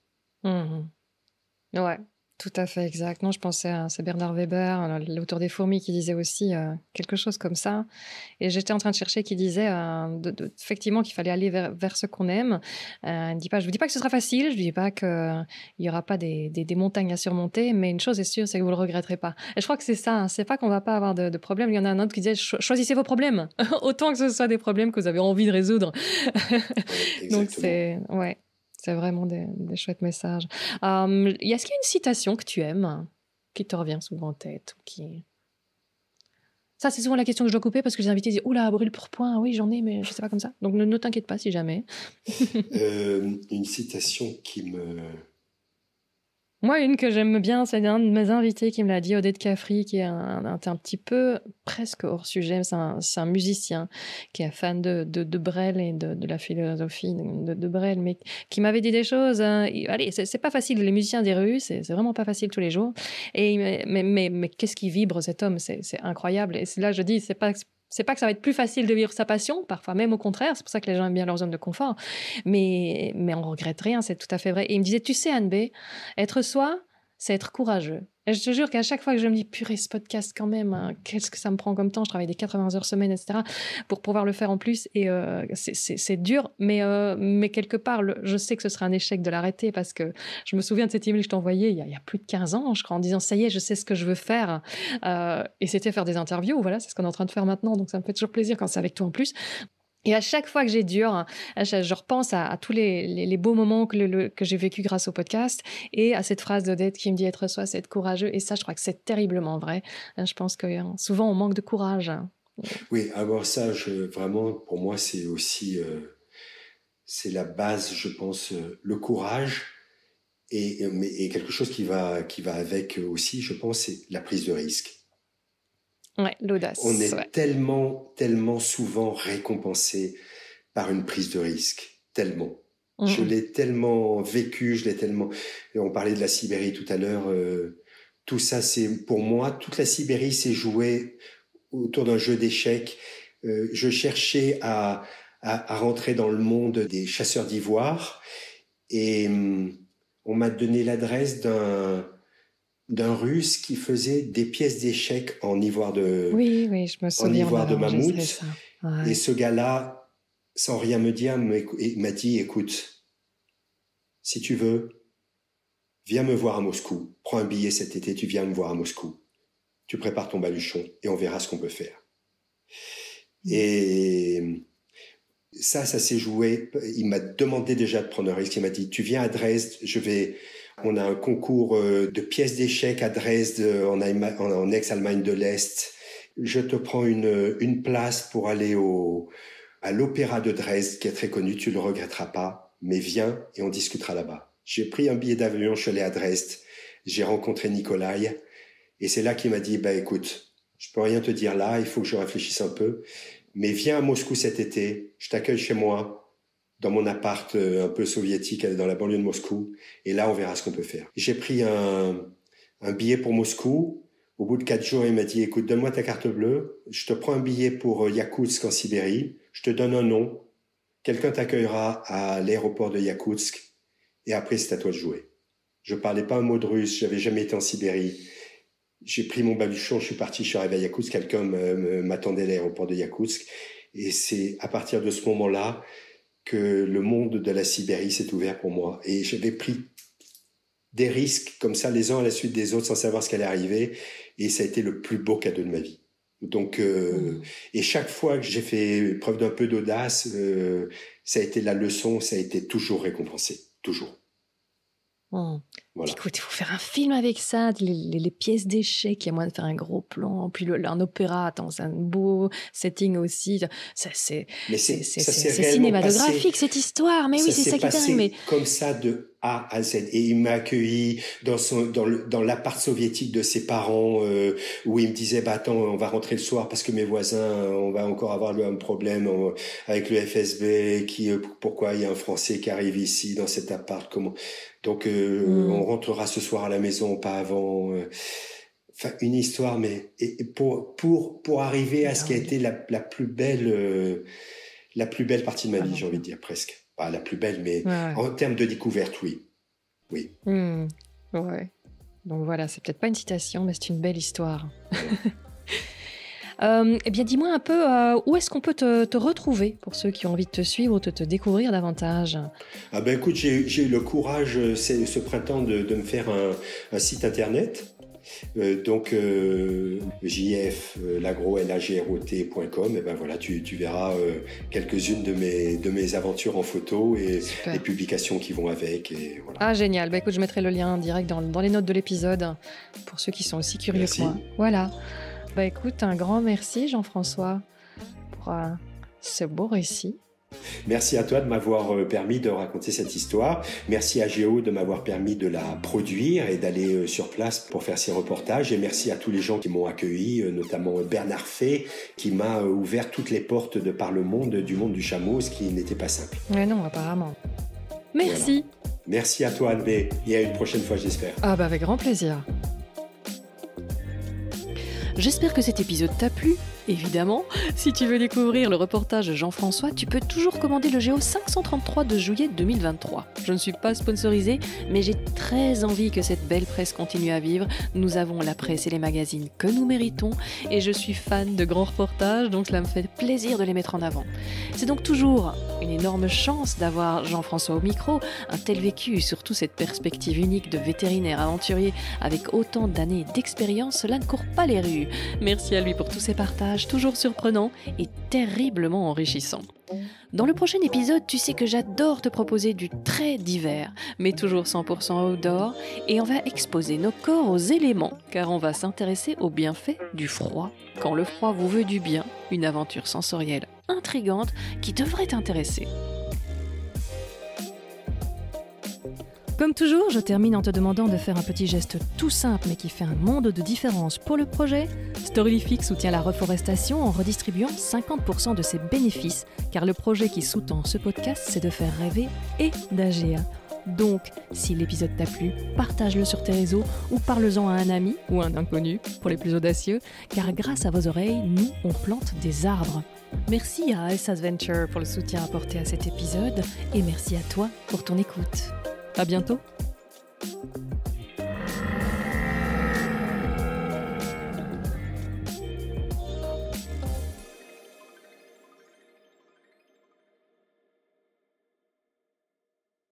Ouais, tout à fait exact. Non, je pensais à c'est Bernard Weber, l'auteur des Fourmis, qui disait aussi quelque chose comme ça. Et j'étais en train de chercher, qui disait effectivement qu'il fallait aller vers ce qu'on aime. Je ne vous dis pas que ce sera facile, je ne dis pas qu'il n'y aura pas des montagnes à surmonter, mais une chose est sûre, c'est que vous ne le regretterez pas. Et je crois que c'est ça, hein, c'est pas qu'on ne va pas avoir de problèmes. Il y en a un autre qui disait choisissez vos problèmes, autant que ce soit des problèmes que vous avez envie de résoudre. Ouais, Donc c'est vraiment des chouettes messages. Est-ce qu'il y a une citation que tu aimes, qui te revient souvent en tête, ou qui... Ça, c'est souvent la question que je dois couper, parce que les invités disent « Oula, brûle pour point, oui, j'en ai, mais je ne sais pas comme ça. » Donc, ne t'inquiète pas si jamais. Une citation qui me... Moi, une que j'aime bien, c'est un de mes invités qui me l'a dit, Oded Kafri, qui est un petit peu presque hors sujet. C'est un musicien qui est fan de Brel et de la philosophie de Brel, mais qui m'avait dit des choses. Allez, c'est pas facile, les musiciens des rues, c'est vraiment pas facile tous les jours. Mais qu'est-ce qui vibre, cet homme, c'est incroyable. Et là, je dis, c'est pas C'est pas que ça va être plus facile de vivre sa passion, parfois même au contraire, c'est pour ça que les gens aiment bien leur zone de confort, mais on regrette rien, c'est tout à fait vrai. Et il me disait, tu sais Anne B, être soi, c'est être courageux. Et je te jure qu'à chaque fois que je me dis, purée, ce podcast quand même, hein, qu'est-ce que ça me prend comme temps, je travaille des 80 heures semaine, etc., pour pouvoir le faire en plus, et c'est dur, mais quelque part, je sais que ce serait un échec de l'arrêter, parce que je me souviens de cette email que je t'ai envoyée il y a plus de 15 ans, je crois, en disant, ça y est, je sais ce que je veux faire, et c'était faire des interviews, voilà, c'est ce qu'on est en train de faire maintenant, donc ça me fait toujours plaisir quand c'est avec toi en plus. Et à chaque fois que j'ai dur, je repense à tous les beaux moments que j'ai vécu grâce au podcast et à cette phrase d'Odette qui me dit être soi, c'est être courageux. Et ça, je crois que c'est terriblement vrai. Je pense que souvent, on manque de courage. Oui, avoir ça, vraiment, pour moi, c'est aussi c'est la base, je pense, le courage et quelque chose qui va avec aussi, je pense, c'est la prise de risque. Ouais, l'audace. On est tellement souvent récompensé par une prise de risque. Tellement. Je l'ai tellement vécu, Et on parlait de la Sibérie tout à l'heure. Tout ça, c'est pour moi, toute la Sibérie s'est jouée autour d'un jeu d'échecs. Je cherchais à rentrer dans le monde des chasseurs d'ivoire et on m'a donné l'adresse d'un Russe qui faisait des pièces d'échecs en ivoire de je me souviens, en ivoire de mammouth. Ça. Ouais. Et ce gars-là, sans rien me dire, m'a dit, écoute, si tu veux, viens me voir à Moscou. Prends un billet cet été, tu viens me voir à Moscou. Tu prépares ton baluchon et on verra ce qu'on peut faire. Et ça s'est joué. Il m'a demandé déjà de prendre un risque. Il m'a dit, tu viens à Dresde, on a un concours de pièces d'échecs à Dresde, en ex-Allemagne de l'Est. Je te prends une place pour aller à l'Opéra de Dresde, qui est très connu, tu le regretteras pas, mais viens et on discutera là-bas. J'ai pris un billet d'avion, je suis allé à Dresde, j'ai rencontré Nikolai, et c'est là qu'il m'a dit, écoute, je peux rien te dire là, il faut que je réfléchisse un peu, mais viens à Moscou cet été, je t'accueille chez moi, dans mon appart un peu soviétique dans la banlieue de Moscou. Et là, on verra ce qu'on peut faire. J'ai pris un billet pour Moscou. Au bout de 4 jours, il m'a dit, écoute, donne-moi ta carte bleue. Je te prends un billet pour Yakoutsk en Sibérie. Je te donne un nom. Quelqu'un t'accueillera à l'aéroport de Yakoutsk. Et après, c'est à toi de jouer. Je parlais pas un mot de russe. J'avais jamais été en Sibérie. J'ai pris mon baluchon. Je suis parti. Je suis arrivé à Yakoutsk. Quelqu'un m'attendait à l'aéroport de Yakoutsk. Et c'est à partir de ce moment-là que le monde de la Sibérie s'est ouvert pour moi. Et j'avais pris des risques comme ça, les uns à la suite des autres, sans savoir ce qu'allait arriver. Et ça a été le plus beau cadeau de ma vie. Donc, et chaque fois que j'ai fait preuve d'un peu d'audace, ça a été la leçon, ça a été toujours récompensé. Toujours. Voilà. Écoute, il faut faire un film avec ça, les pièces d'échecs, il y a moyen de faire un gros plan, puis un opéra, c'est un beau setting aussi. C'est cinématographique cette histoire, mais oui, c'est ça qui est dingue. Mais comme ça de A à Z. Et il m'a accueilli dans l'appart soviétique de ses parents, où il me disait, attends, on va rentrer le soir parce que mes voisins, on va encore avoir un problème avec le FSB, pourquoi il y a un Français qui arrive ici dans cet appart, comment. Donc, on rentrera ce soir à la maison, pas avant. Enfin, une histoire, mais pour arriver à ce qui a été la plus belle partie de ma vie, j'ai envie de dire presque. Pas la plus belle, mais en termes de découverte, oui. Oui. Ouais. Donc voilà, c'est peut-être pas une citation, mais c'est une belle histoire. Eh bien, dis-moi un peu où est-ce qu'on peut te retrouver pour ceux qui ont envie de te suivre ou de te découvrir davantage. Écoute, j'ai eu le courage ce printemps de me faire un site internet. Donc jflagrot.com, et voilà, tu verras quelques-unes de mes aventures en photo et les publications qui vont avec, et voilà. Ah, génial. Écoute, je mettrai le lien direct dans les notes de l'épisode pour ceux qui sont aussi curieux que moi. Voilà. Écoute, un grand merci Jean-François pour ce beau récit. Merci à toi de m'avoir permis de raconter cette histoire. Merci à Géo de m'avoir permis de la produire et d'aller sur place pour faire ces reportages. Et merci à tous les gens qui m'ont accueilli, notamment Bernard Fay, qui m'a ouvert toutes les portes de par le monde, du monde du chameau, ce qui n'était pas simple. Mais non, apparemment. Merci. Voilà. Merci à toi, Anne-B. Et à une prochaine fois, j'espère. Avec grand plaisir. J'espère que cet épisode t'a plu. Évidemment, si tu veux découvrir le reportage Jean-François, tu peux toujours commander le Géo 533 de juillet 2023. Je ne suis pas sponsorisée, mais j'ai très envie que cette belle presse continue à vivre. Nous avons la presse et les magazines que nous méritons, et je suis fan de grands reportages, donc cela me fait plaisir de les mettre en avant. C'est donc toujours une énorme chance d'avoir Jean-François au micro, un tel vécu, surtout cette perspective unique de vétérinaire aventurier avec autant d'années d'expérience, cela ne court pas les rues. Merci à lui pour tous ses partages, toujours surprenants et terriblement enrichissants. Dans le prochain épisode, tu sais que j'adore te proposer du très divers, mais toujours 100% outdoor, et on va exposer nos corps aux éléments, car on va s'intéresser aux bienfaits du froid. Quand le froid vous veut du bien, une aventure sensorielle intrigante qui devrait t'intéresser. Comme toujours, je termine en te demandant de faire un petit geste tout simple mais qui fait un monde de différence pour le projet. Storylific soutient la reforestation en redistribuant 50% de ses bénéfices, car le projet qui sous-tend ce podcast, c'est de faire rêver et d'agir. Donc, si l'épisode t'a plu, partage-le sur tes réseaux ou parle-en à un ami ou un inconnu pour les plus audacieux, car grâce à vos oreilles, nous, on plante des arbres. Merci à Ice Adventure pour le soutien apporté à cet épisode et merci à toi pour ton écoute. À bientôt.